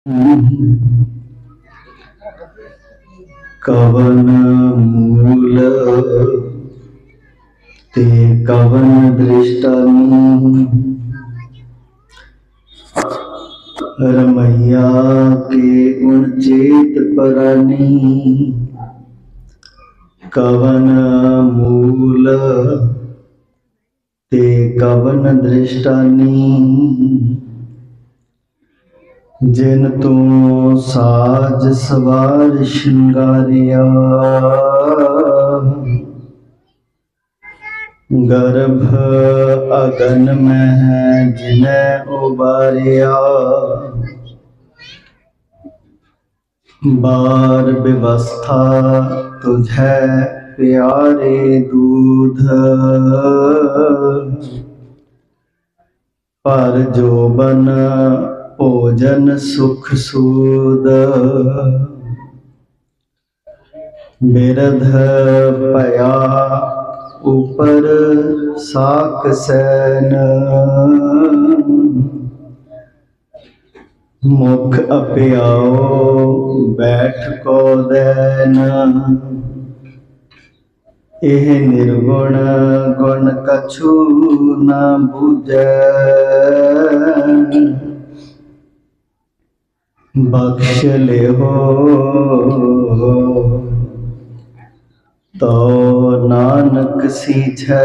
कवन मूल ते कवन दृष्टानी, रमैया के उन चेत परानी। कवन मूल ते कवन दृष्टानी, जिन तू साज सवार श्रृंगारिया। गर्भ अगन में जिन्हें उबारिया, बार व्यवस्था तुझे प्यारे दूध। पर जोबन भोजन सुख सूद, बिरध पया ऊपर साक सैन। मुख अप्याओ बैठ को दैन, एह निर्गुण गुण कछु न बूझै। बख्श ले हो तो नानक सींचै,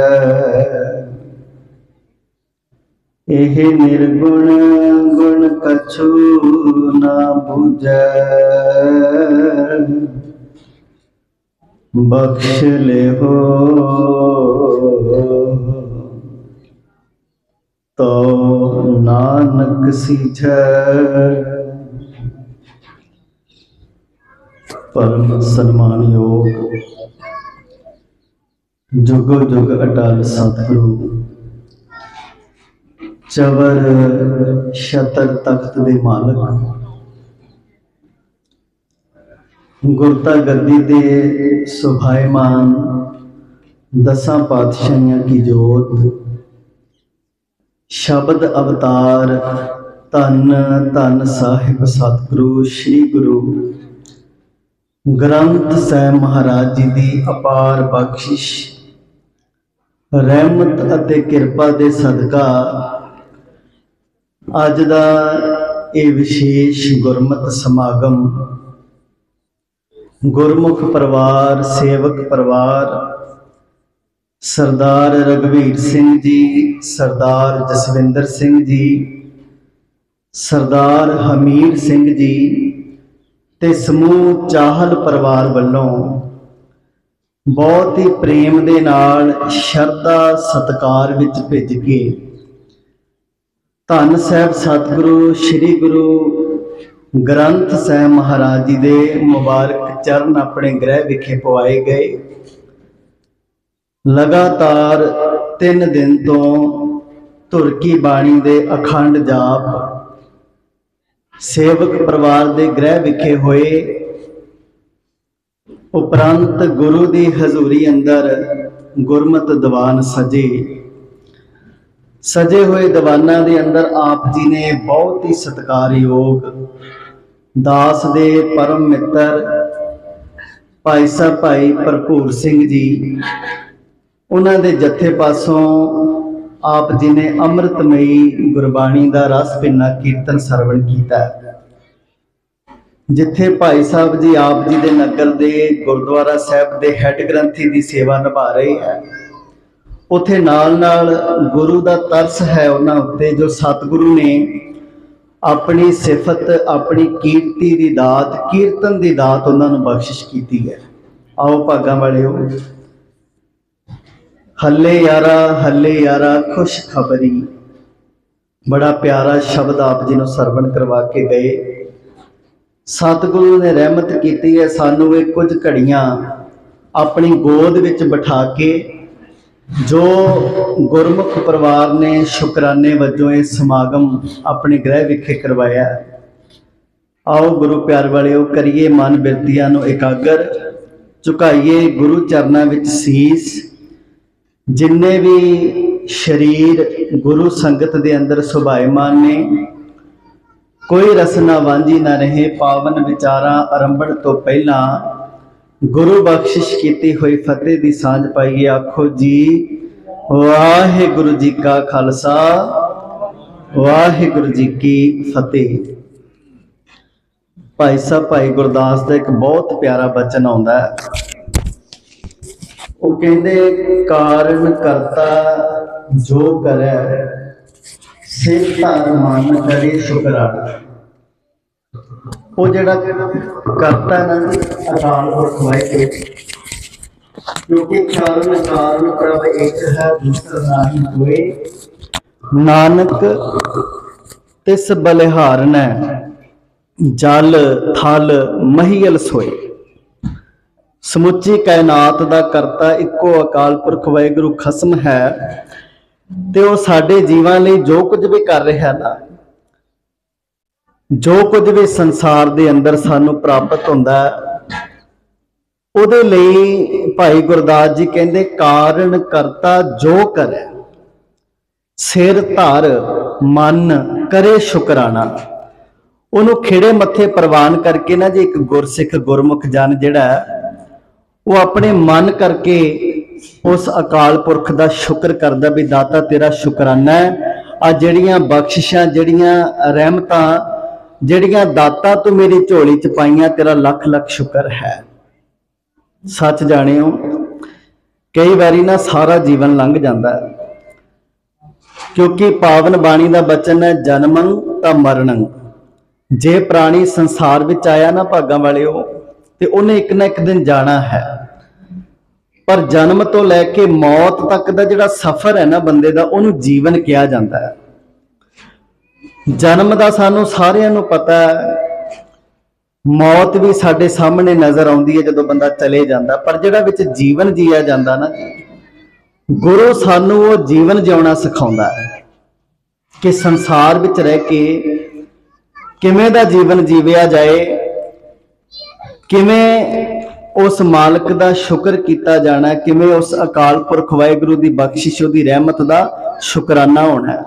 एह निर्गुण गुण कछु न बूझै। बख्श ले हो तो नानक सींचै। परम सन्मानयोग जुगो जुग अटल सतगुरु, चवर छतर तख्त दे मालक, गुरता गद्दी दे सुभाईमान दसां पातशाहियां की जोत, शब्द अवतार धन धन साहिब सतगुरु श्री गुरु ग्रंथ साहिब महाराज जी की अपार बख्शिश रहमत अते किरपा दे सदका अज दा ये विशेष गुरमत समागम गुरमुख परिवार सेवक परिवार सरदार रघुवीर सिंह जी, सरदार जसविंदर सिंह जी, सरदार हमीर सिंह जी ते समूह चाहल परिवार वालों बहुत ही प्रेम दे नाल शरधा सत्कार विच भिज के धन साहिब सतगुरु श्री गुरु ग्रंथ साहिब महाराज जी दे मुबारक चरण अपने गृह विखे पवाए गए। लगातार 3 दिन तो तुरकी बाणी दे अखंड जाप सेवक परिवार दे गृह विखे होए। उपरंत गुरु दी हजूरी अंदर गुरमत दीवान सजे हुए दीवाना दे अंदर आप जी ने बहुत ही सत्कारयोग दास दे परम मित्र भाई साहब भाई भरपूर सिंह जी, उन्हां दे जत्थे पासों आप जी ने अमृतमयी गुरबाणी का रस पिन्ना कीर्तन सरवण किया। जिथे भाई साहब जी आप जी दे नगर दे गुरुद्वारा साहब दे हैड ग्रंथी की सेवा निभा रहे हैं, उथे नाल नाल गुरु का तरस है उन्हां उत्ते जो सतगुरु ने अपनी सिफत अपनी कीर्ति की दात कीर्तन की दात उन्होंने बख्शिश की है। आओ भागां वालिओ, हले यारा खुश खबरी, बड़ा प्यारा शब्द आप जी नूं सरवण करवा के गए। सतगुरु ने रहमत की है सानू ये कुछ घड़ियां अपनी गोद विच बिठा के जो गुरमुख परिवार ने शुकराने वजों ये समागम अपने गृह विखे करवाया। आओ गुरु प्यार वालिओ करिए मन बिरतियां नूं एकागर, झुकाइए गुरु चरनां विच सीस। जिन्ने भी शरीर गुरु संगत दे अंदर सुभाईमान ने कोई रसना वांझी न रहे पावन विचारा आरंभण तो पहला गुरु बख्शिश की हुई फतेह की सांझ पाईए। आखो जी वाहिगुरु जी का खालसा वाहिगुरु जी की फतेह। भाई साहब भाई गुरदास का एक बहुत प्यारा बचन आता है। वो कहते कारण करता जो करे सिर धर मन करे शुकराना। वो जड़ा करता है ना अकाल पुरख वाहिगुरू, क्योंकि कारण कारण प्रभ एक है दूसरा नाही कोई, नानक तिस बलिहारन जल थल महीयल सोए। समुची कायनात का करता इको अकाल पुरख वाहिगुरू खसम है, ते वो साडे जीवां लई जो कुछ भी कर रहा है ना, जो कुछ भी संसार दे अंदर सानू प्राप्त होंदा है, उहदे लई भाई गुरदास जी कहंदे कारण करता जो करे सिर धर मन करे शुकराना। उन्होंने खिड़े मत्थे प्रवान करके ना जी एक गुरसिख गुरमुख जन जिहड़ा वो अपने मन करके उस अकाल पुरख का शुक्र करदा भी दाता तेरा शुकराना है। आ जिहड़ियां बख्शिशां जिहड़ियां रहमतां जिहड़ियां दाता तू मेरी झोली च पाईयां तेरा लख लख शुक्र है। सच जाणिओ कई बारी ना सारा जीवन लंघ जाता है, क्योंकि पावन बाणी का बचन है जन्मं तां मरणं। जे प्राणी संसार विच आया ना भागां वालिओ ते उन्हें एक ना एक दिन जाना है, पर जन्म तो लैके मौत तक का जिहड़ा सफर है ना बंदे दा उहनूं जीवन कहा जाता है। जन्म का सानू सारिआं नूं पता है, मौत भी साडे सामने नज़र आउंदी है जदों बंदा चले जांदा, पर जिहड़ा विच जीवन जीया जांदा ना गुरु सानू वो जीवन जिउणा सिखाउंदा है कि संसार विच रह के किवें दा जीवन जीविया जाए, किवें उस मालक दा शुक्र किया जाना, किवें उस अकाल पुरख वाहिगुरू दी बख्शिश दी रहमत दा शुकराना होना है।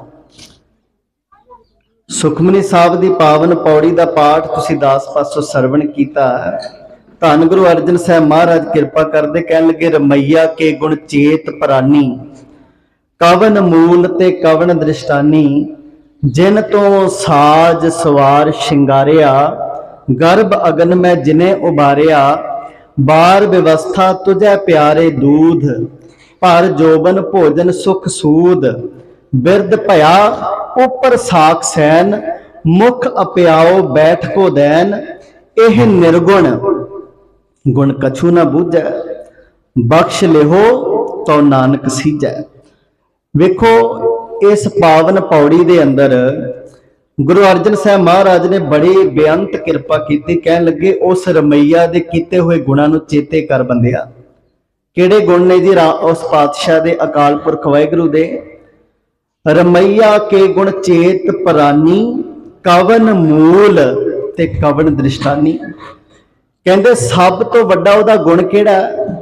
सुखमनी साहब दी पावन पौड़ी दा पाठ तुसीं दास पासों सरवण कीता। धन गुरु अर्जन साहब महाराज किरपा करदे कहण लगे रमैया के गुण चेत प्राणी, कवन मूल ते कवन दृष्टानी, जिन तो साज सवार शिंगारिया, गर्भ अगन में जिने उबारिया, बार व्यवस्था तुझे प्यारे दूध, पर जोबन भोजन सुख सूद, बिरद भया उपर साख सैन, मुख अप्याओ बैठ को दैन, एह निर्गुण गुण कछु न बूझै, बख्श लिहो तो नानक सीजै। वेखो इस पावन पौड़ी दे अंदर गुरु अर्जन साहब महाराज ने बड़ी बेअंत किरपा की। कहन लगे उस रमैया दे कीते हुए गुणां नूं चेते कर बंदिया। किहड़े गुण ने जी उस पातशाह दे अकाल पुरख वाहिगुरू दे? रमैया के गुण चेत प्राणी, कवन मूल ते कवन दृष्टानी। कहंदे सब तो वड्डा उहदा गुण किहड़ा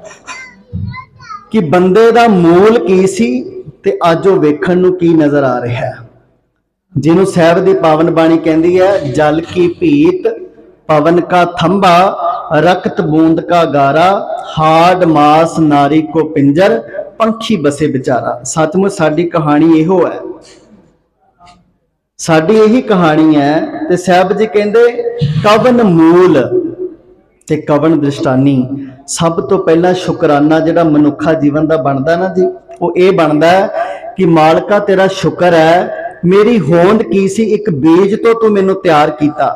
कि बंदे दा मूल की सी ते अज वो वेखण नूं की नज़र आ रहा है। जिन्हों साहब दी पावन बाणी कहती है जल की भीत, पवन का थंबा, रक्त बूंद का गारा, हाड मास नारी को पिंजर, पंखी बसे बेचारा। सचमुच साडी कहानी इहो है, साडी यही कहानी है। ते साहब जी कहंदे कवन मूल ते कवन दृष्टानी। सब तो पहला शुकराना जिहड़ा मनुखा जीवन का बनता ना जी, वो ये बनता है कि मालका तेरा शुक्र है, मेरी होंद की सी एक बीज तो तू मैनू तैयार किया,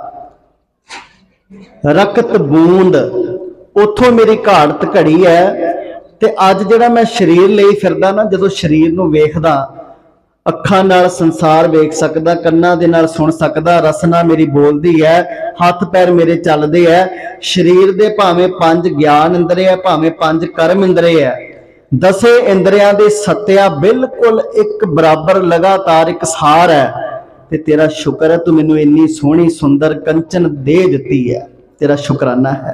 रकत बूंद उथों मेरी घाड़त घड़ी है, ते अज जिहड़ा मैं शरीर लई फिरदा ना, जदों शरीर नूं वेखदा अखां नाल संसार वेख सकदा, कन्नां दे नाल सुन सकदा, रसना मेरी बोलदी है, हथ पैर मेरे चलदे है। शरीर दे भावें 5 ज्ञान इंद्रिय है, भावें 5 कर्म इंद्रिय है, 10 इंद्रियां दे सत्या बिल्कुल एक बराबर लगातार एक सार है। ते तेरा शुक्र है तू मैनू इन्नी सोहनी सुंदर कंचन दे दिती है, तेरा शुकराना है।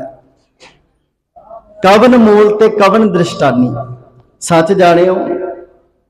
कवन मूल ते कवन दृष्टानी। सच जानिओ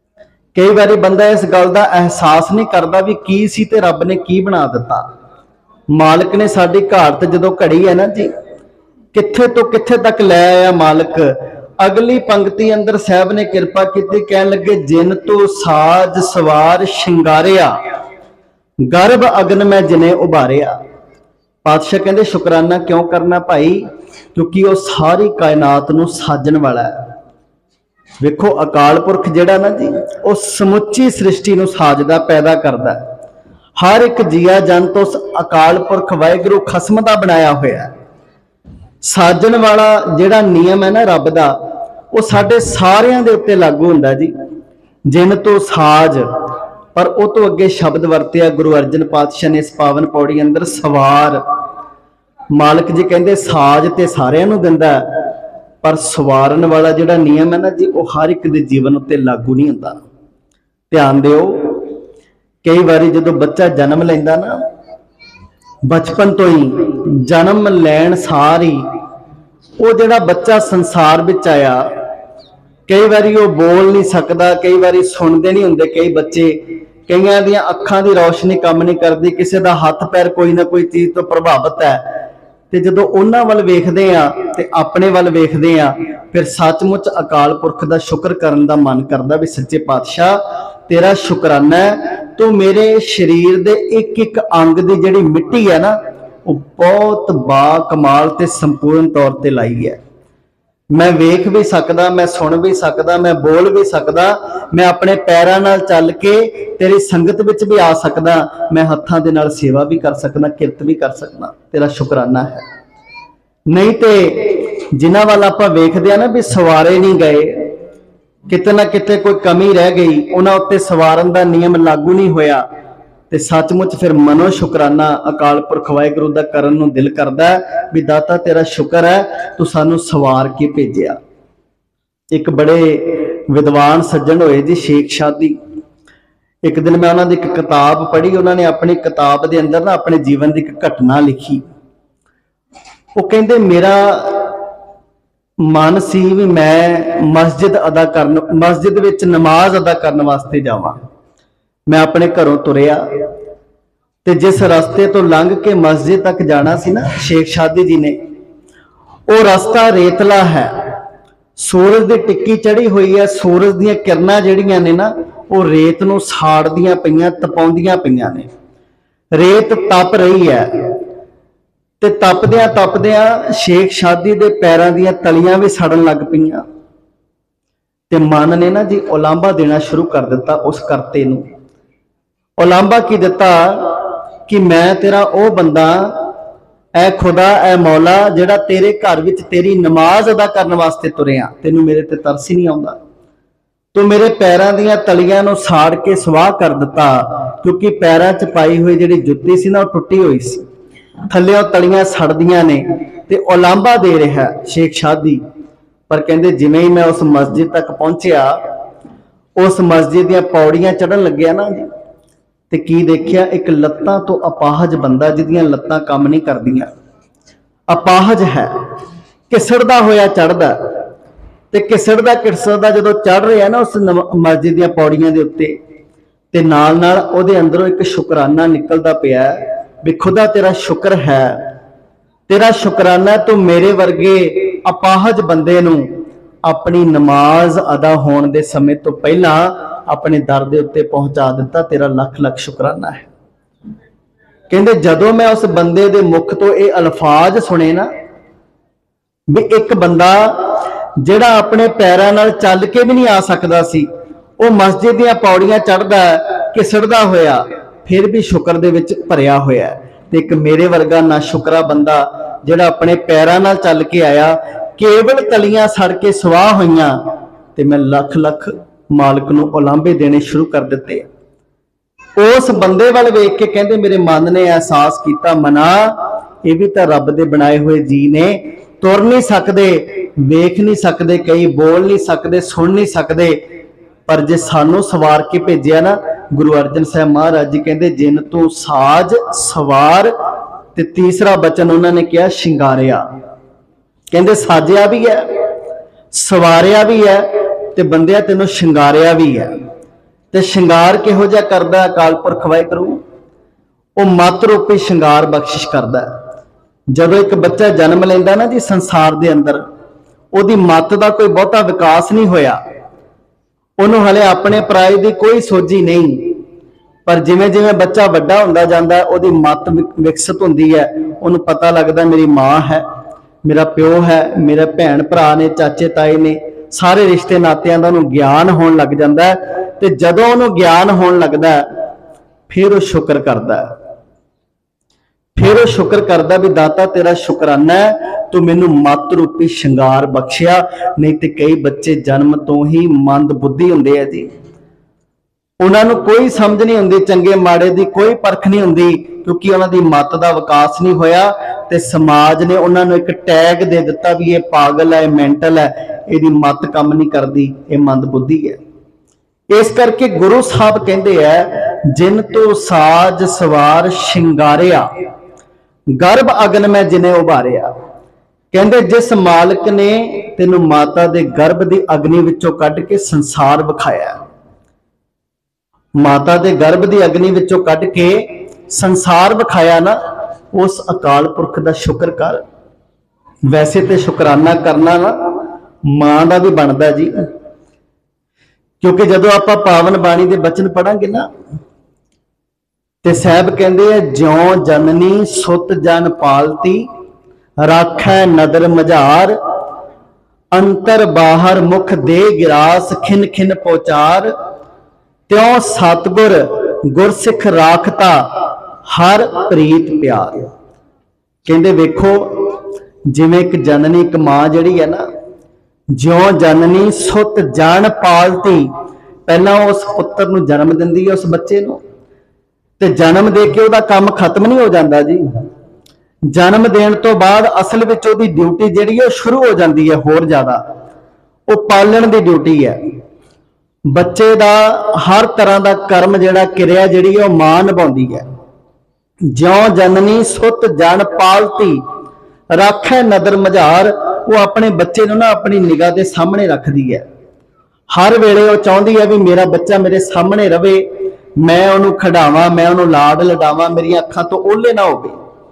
कई बारी बंदा इस गल का एहसास नहीं करता भी की सी ते रब ने की बना दिता। मालिक ने साडी घाट जदों घड़ी है ना जी, कित्थे तो कित्थे तक लै आया मालिक। अगली पंक्ति अंदर साहब ने किरपा की, कहन लगे जिन तो साज सवार शिंगारिया, गर्भ अगन में जिने उभारिया। पातशाह कहते शुकराना क्यों करना भाई, क्योंकि वह सारी कायनात नूं साजन वाला है। वेखो अकाल पुरख जिहड़ा ना जी, वह समुची सृष्टि नूं साजदा पैदा करदा है। हर एक जीआ जन तो उस अकाल पुरख वाहिगुरू खसम दा बनाया होया है। साजन वाला जिहड़ा नियम है ना रब दा, वो साडे सारियां दे उत्ते लागू हुंदा जी। जिन तो साज, पर वो तो अगे शब्द वरतिया गुरु अर्जन पातशाह ने इस पावन पौड़ी अंदर, सवार। मालिक जी कहंदे साज ते सारियां नूं दिंदा है, पर सवारन वाला जिहड़ा नियम है ना जी, वो हर एक दे जीवन उत्ते लागू नहीं हुंदा। ध्यान दिओ, कई बारी जदों बच्चा जन्म लैंदा ना, बचपन तो ही जन्म लैण सार ही वो जिहड़ा बच्चा संसार विच आया, कई बारी वो बोल नहीं सकता, कई बारी सुनते नहीं हुंदे। कई बच्चे, कईयां दी अखां दी रोशनी काम नहीं करती, किसी का हथ पैर कोई ना कोई चीज़ तो प्रभावित है। तो जदों उन्हां वल वेखदे आ ते अपने वल वेखदे आ, फिर सचमुच अकाल पुरख दा शुक्र करन दा मन करदा भी सच्चे पातशाह तेरा शुकराना है, तो मेरे शरीर दे एक एक अंग दी जिहड़ी मिट्टी है ना, वो बहुत बा कमाल ते संपूर्ण तौर ते लाई है। मैं वेख भी सकदा, मैं सुन भी सकदा, मैं बोल भी सकदा, मैं अपने पैरां नाल चल के तेरी संगत विच भी आ सकदा, मैं हत्थां दे नाल सेवा भी कर सकदा, किरत भी कर सकदा। तेरा शुकराना है। नहीं तो जिन्हां वाल आपां वेखदे आ ना भी सवारे नहीं गए, किते ना किते कोई कमी रह गई, उन्हां उत्ते सवारन दा नियम लागू नहीं होया, ते सचमुच फिर मनो शुकराना अकाल पुरख वाहिगुरू दा करन नूं दिल करदा भी दाता तेरा शुक्र है, तू सानू सवार के भेजिया। एक बड़े विद्वान सज्जन होए जी, शेख शादी। एक दिन मैं उन्हां दी एक किताब पढ़ी, उन्होंने अपनी किताब दे अंदर ना अपने जीवन की एक घटना लिखी। वो कहंदे मेरा मन सी भी मैं मस्जिद अदा करन, मस्जिद विच नमाज अदा करन वास्ते जावां। मैं अपने घरों तुरिया ते जिस रास्ते तो लंघ के मस्जिद तक जाना सी ना, शेख शादी जी ने, वो रास्ता रेतला है, सूरज की टिक्की चढ़ी हुई है, सूरज दीयां किरणां जिहड़ियां ने ना, वो रेत नूं साड़दियां पईयां, तपाउंदियां पईयां ने। रेत तप रही है ते तपदियां तपदियां शेख शादी दे पैरां दीयां तलियां भी सड़न लग पईयां। ते मन ने ना जी उलांभा देना शुरू कर दिता उस करते नूं। उलांभा की दिता कि मैं तेरा ओ बंदा, ऐ खुदा, ऐ मौला, जिहड़ा तेरे घर विच तेरी नमाज अदा करने वास्ते तुरिया, तेनू मेरे ते तरस ही नहीं आउंदा। तो मेरे पैरां दीयां तलियां नूं साड़ के स्वाह कर दिता, क्योंकि पैरां च पाई हुई जिहड़ी जुत्ती सी ना, वो टुट्टी हुई सी, थल्लेओं तलियां सड़दियां ने, ते उलांभा दे रहा शेख शादी। पर कहंदे जिवें ही मैं उस मस्जिद तक पहुंचिया, उस मस्जिद दीयां पौड़ियां चढ़न लग्या ना जी, ते की देखिया, एक लत्तां तो अपाहज बंदा, जिहदियां लत्तां काम नहीं करदियां, अपाहज है, घिसड़दा होया चढ़दा, ते घिसड़दा जदों चढ़ रहा ना उस मस्जिद दीयां पौड़ियां दे उत्ते, ते नाल नाल उहदे अंदरों एक शुकराना निकलदा पिया भी खुदा तेरा शुक्र है, तेरा शुकराना तू मेरे वर्गे अपाहज बंदे नूं अपनी नमाज अदा होने दे समय तो पहला अपने दर दे उत्ते पहुंचा दिता, तेरा लख लख शुकराना है। कहंदे जदों मैं उस बंदे दे मुख तो ये अल्फाज सुने ना भी एक बंदा जिहड़ा अपने पैरां नाल चल के भी नहीं आ सकदा सी, वो मस्जिद दीयां पौड़ियां चढ़दा घिसड़दा होया फिर भी शुक्र दे विच भरिया होया, ते एक मेरे वर्गा ना शुकरा बंदा जिहड़ा अपने पैरां नाल चल के आया, केवल तलियां सड़ के स्वाह होईयां, ते मैं लख लख मालिक नूं उलांभे देने शुरू कर दिते। उस बंदे वाल वेख के कहंदे मेरे मन ने एहसास किया, मना ये भी तो रब दे बनाए हुए जी ने, तुर नहीं सकते, वेख नहीं सकते, कई बोल नहीं सकते, सुन नहीं सकते, पर जे सानू सवार के भेजिया ना, गुरु अर्जन साहब महाराज जी कहते जिन तू साज सवार, ते तीसरा बचन उन्होंने कहा शिंगारिया। कहते साजिया भी है, सवारिया भी है, ते बंदिया तेनों शिंगारिया भी है। ते शिंगार किहो जिहा करदा अकाल पुरख वाहिगुरू, वो मत रूपी श्रृंगार बख्शिश करता है। जदों एक बच्चा जन्म लेंदा ना जी संसार दे अंदर, उहदी मत का कोई बहुता विकास नहीं होया, उन्होंने हले अपने पराए की कोई सोझी नहीं। पर जिमें जिमें बच्चा वड्डा हुंदा जांदा है, उहदी मत विकसित हुंदी है, उन्होंने पता लगता मेरी माँ है, मेरा प्यो है, मेरे भैन भरा ने, चाचे ताए ने, सारे रिश्ते नातियां दा उन्होंने ज्ञान होण लग जांदा है। ते जदों उन्होंने ज्ञान होण लगदा है, फिर वो शुक्र करदा है, फिर वो शुक्र करदा भी दाता तेरा शुकराना है, तू मैनू मत रूपी श्रृंगार बख्शिया। नहीं तो कई बच्चे जन्म तो ही मंद बुद्धि हुंदे है जी, उन्होंने कोई समझ नहीं हुंदी, चंगे माड़े की कोई परख नहीं हुंदी, क्योंकि उन्होंने मत का विकास नहीं होया। ते समाज ने उन्होंने एक टैग दे दिता भी ये पागल है, मेंटल है, इसकी मत काम नहीं करती, ये मंद बुद्धि है। इस करके गुरु साहब कहते हैं, जिन तो साज सवार शिंगारिया गर्भ अगन में जिन्हें उभारिया। कहते जिस मालिक ने तेनू माता दे गर्भ की अग्नि विचों कढ़ के संसार विखाया, माता दे गर्भ की अग्नि विचों कढ़ के संसार विखाया ना, उस अकाल पुरख का शुक्र कर। वैसे तो शुकराना करना ना मां का भी बनता जी, क्योंकि जदों आपां पावन बाणी दे बचन पढ़ांगे ना, ते साहब कहते हैं ज्यों जननी सुत जन पालती, राखै नदर मझार, अंतर बाहर मुख दे गिरास, खिन खिन पहुचार, त्यों सतगुर गुरसिख राखता, हर प्रीत प्यार। कहते वेखो जिवें एक जननी एक मां जिहड़ी है ना, ज्यों जननी सुत जन पालती, पहला उस पुत्र नूं जन्म दिंदी है, उस बच्चे नूं, ते जन्म दे के उहदा काम खत्म नहीं हो जाता जी। जन्म देण तो बाद असल विच उहदी ड्यूटी जिहड़ी है शुरू हो जाती है, होर ज्यादा वो पालण दी ड्यूटी है। बच्चे दा हर तरह का कर्म जिहड़ा किरिया जिहड़ी है मां निभाउंदी है। ज्यों जननी सुत जन पालती, राखै नदर मझार, वो अपने बच्चे नूं ना अपनी निगाह दे सामने रखदी है। हर वेले वो चाहुंदी है भी मेरा बच्चा मेरे सामने रवे, मैं उन्होंने खिडावां, मैं उन्होंने लाड लडावां, मेरी अखां तो ओले ना होवे।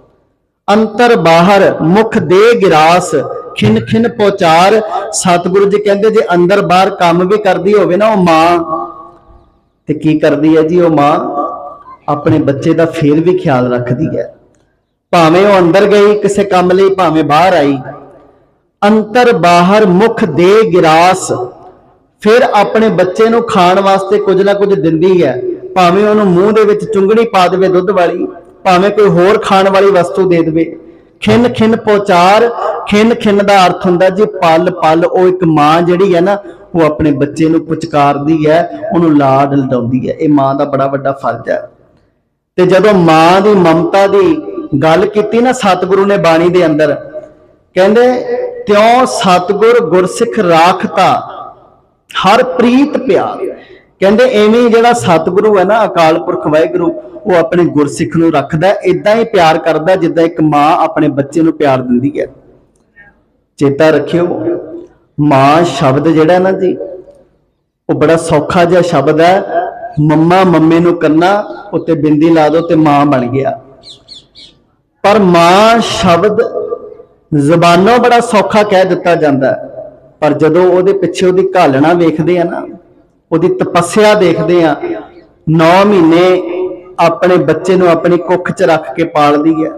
अंतर बाहर मुख दे गिरास, खिन खिन पहुचार। सतगुरु जी कहते जे अंदर बाहर काम भी करती होवे ना वो मां, ते की करदी है जी वो मां, अपने बच्चे का फिर भी ख्याल रखती है, भावें वो अंदर गई किसी काम लई, भावें बाहर आई। अंतर बाहर मुख दे गिरास, फिर अपने बच्चे नूं खाण वास्ते कुछ ना कुछ दिंदी है, भावें उन्होंने मूँह दे विच चुंगड़ी पा देवे दुध वाली, भावें कोई होर खाण वाली वस्तु दे देवे। खिन खिन पहुचार, खिन खिन का अर्थ हुंदा जी पल पल। वो एक मां जिहड़ी है ना, वो अपने बच्चे नूं पुचकारदी है, उन्होंने लाड लडाउंदी है। ये मां का बड़ा वड्डा फर्ज है। ते जदों मां दी ममता दी गल कीती ना सतगुरु ने बाणी दे अंदर, कहंदे त्यों सतगुर गुरसिख राखता, हर प्रीत प्यार। कहंदे इवें जिहड़ा सतगुरु है ना, अकाल पुरख वाहिगुरु, वो अपने गुरसिख नूं रखदा है, इदां ही प्यार करदा जिद्दां एक मां अपने बच्चे नूं प्यार दिंदी है। चेता रखियो, मां शब्द जिहड़ा ना जी, वो बड़ा सौखा जिहा शब्द है। मम्मा मम्मे नूं करना, उत्ते बिंदी ला दो ते मां बन गया। पर मां शब्द जबानों बड़ा सौखा कह दिता जाता है, पर जदों उहदे पिछे उहदी घालना वेखदे आ ना, उहदी तपस्या देखदे आ, 9 महीने अपने बच्चे नूं अपनी कुख च रख के पालदी है,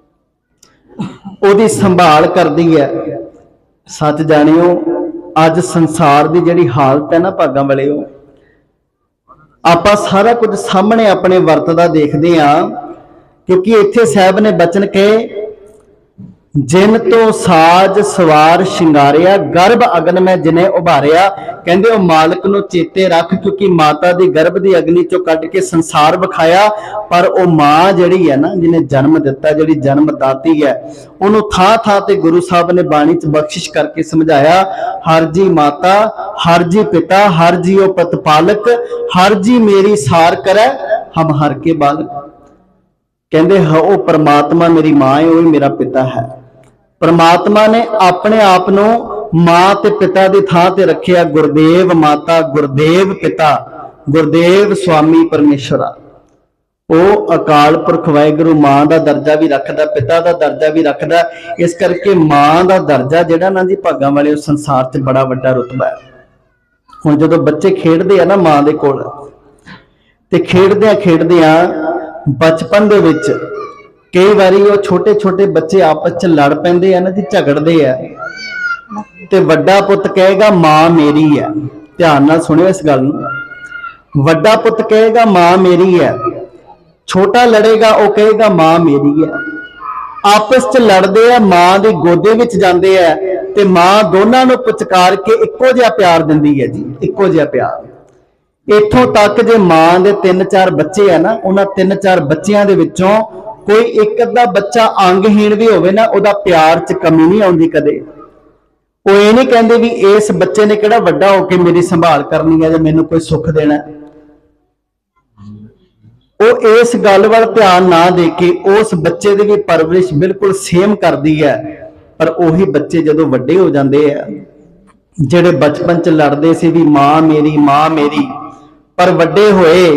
उहदी संभाल करदी है। सच जानियो अज संसार की जिहड़ी हालत है ना भागां वालिओ, आपां सारा कुछ सामने अपने वरतदा देखदे आ, क्योंकि इत्थे साहब ने बचन कहे जिन तो साज सवार शिंगारिया, गर्भ अग्न में जिन्हें उभारिया। कहंदे ओ मालिक नूं चेते रख, क्योंकि माता दी गर्भ दी अग्नि चों कढ के संसार विखाया। पर ओ मां जिहड़ी है ना, जिन्हें जन्म दिता, जिहड़ी जन्मदाती है, उन्होंने थां थां ते गुरु साहब ने बाणी च बख्शिश करके समझाया, हर जी माता, हर जी पिता, हर जी ओ प्रतिपालक, हर जी मेरी सार करे, हम हर के बालक। कहंदे ओ परमात्मा मेरी मां है, वही मेरा पिता है। परमात्मा ने अपने आप नूं मां ते पिता दी थां ते रखिया, गुरदेव माता, गुरदेव पिता, गुरदेव स्वामी परमेश्वरा। ਉਹ ਅਕਾਲ ਪੁਰਖ ਵਾਹਿਗੁਰੂ ਮਾਂ ਦਾ ਦਰਜਾ ਵੀ ਰੱਖਦਾ, ਪਿਤਾ ਦਾ ਦਰਜਾ ਵੀ ਰੱਖਦਾ। ਇਸ ਕਰਕੇ ਮਾਂ ਦਾ ਦਰਜਾ ਜਿਹੜਾ ਨਾ ਜੀ ਭਾਗਾਂ ਵਾਲੇ ਉਸ ਸੰਸਾਰ 'ਚ ਬੜਾ ਵੱਡਾ ਰੁਤਬਾ ਹੈ। ਹੁਣ ਜਦੋਂ ਬੱਚੇ ਖੇਡਦੇ ਆ ਨਾ ਮਾਂ ਦੇ ਕੋਲ, ਤੇ ਖੇਡਦਿਆਂ ਖੇਡਦਿਆਂ ਬਚਪਨ ਦੇ ਵਿੱਚ ਕਈ ਵਾਰੀ ਉਹ ਛੋਟੇ ਛੋਟੇ ਬੱਚੇ ਆਪਸ 'ਚ ਲੜ ਪੈਂਦੇ ਆ ਨਾ ਜੀ, ਝਗੜਦੇ ਆ, ਤੇ ਵੱਡਾ ਪੁੱਤ ਕਹੇਗਾ ਮਾਂ ਮੇਰੀ ਹੈ। ਧਿਆਨ ਨਾਲ ਸੁਣਿਓ ਇਸ ਗੱਲ ਨੂੰ। ਵੱਡਾ ਪੁੱਤ ਕਹੇਗਾ ਮਾਂ ਮੇਰੀ ਹੈ, ਛੋਟਾ ਲੜੇਗਾ ਉਹ ਕਹੇਗਾ ਮਾਂ ਮੇਰੀ ਹੈ। ਆਪਸ 'ਚ ਲੜਦੇ ਆ, ਮਾਂ ਦੀ ਗੋਦੇ ਵਿੱਚ ਜਾਂਦੇ ਆ, ਤੇ ਮਾਂ ਦੋਨਾਂ ਨੂੰ ਪੁਚਕਾਰ ਕੇ ਇੱਕੋ ਜਿਹਾ ਪਿਆਰ ਦਿੰਦੀ ਹੈ ਜੀ, ਇੱਕੋ ਜਿਹਾ ਪਿਆਰ। ਇੱਥੋਂ ਤੱਕ ਜੇ ਮਾਂ ਦੇ 3-4 ਬੱਚੇ ਆ ਨਾ, ਉਹਨਾਂ 3-4 ਬੱਚਿਆਂ ਦੇ ਵਿੱਚੋਂ ਕੋਈ ਇੱਕ ਅੱਧਾ ਬੱਚਾ ਅੰਗਹੀਣ ਵੀ ਹੋਵੇ ਨਾ, ਉਹਦਾ ਪਿਆਰ 'ਚ ਕਮੀ ਨਹੀਂ ਆਉਂਦੀ ਕਦੇ। ਉਹ ਇਹ ਨਹੀਂ ਕਹਿੰਦੇ ਵੀ ਇਸ ਬੱਚੇ ਨੇ ਕਿਹੜਾ ਵੱਡਾ ਹੋ ਕੇ ਮੇਰੀ ਸੰਭਾਲ ਕਰਨੀ ਹੈ ਜਾਂ ਮੈਨੂੰ ਕੋਈ ਸੁੱਖ ਦੇਣਾ। ਉਹ ਇਸ ਗੱਲ ਵੱਲ ਧਿਆਨ ਨਾ ਦੇ ਕੇ ਉਸ ਬੱਚੇ ਦੀ ਵੀ ਪਰਵਰਿਸ਼ ਬਿਲਕੁਲ ਸੇਮ ਕਰਦੀ ਹੈ। ਪਰ ਉਹੀ ਬੱਚੇ ਜਦੋਂ ਵੱਡੇ ਹੋ ਜਾਂਦੇ ਆ, ਜਿਹੜੇ ਬਚਪਨ 'ਚ ਲੜਦੇ ਸੀ ਵੀ ਮਾਂ ਮੇਰੀ, ਪਰ ਵੱਡੇ ਹੋਏ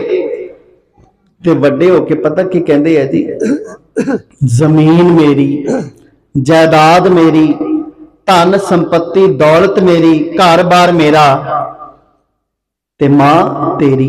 ਤੇ ਵੱਡੇ ਹੋ ਕੇ ਪਤਾ ਕੀ ਕਹਿੰਦੇ ਆ ਜੀ, ਜ਼ਮੀਨ ਮੇਰੀ, ਜਾਇਦਾਦ ਮੇਰੀ, ਧਨ ਸੰਪत्ति दौलत मेरी, घर बार मेरा, ते मां तेरी।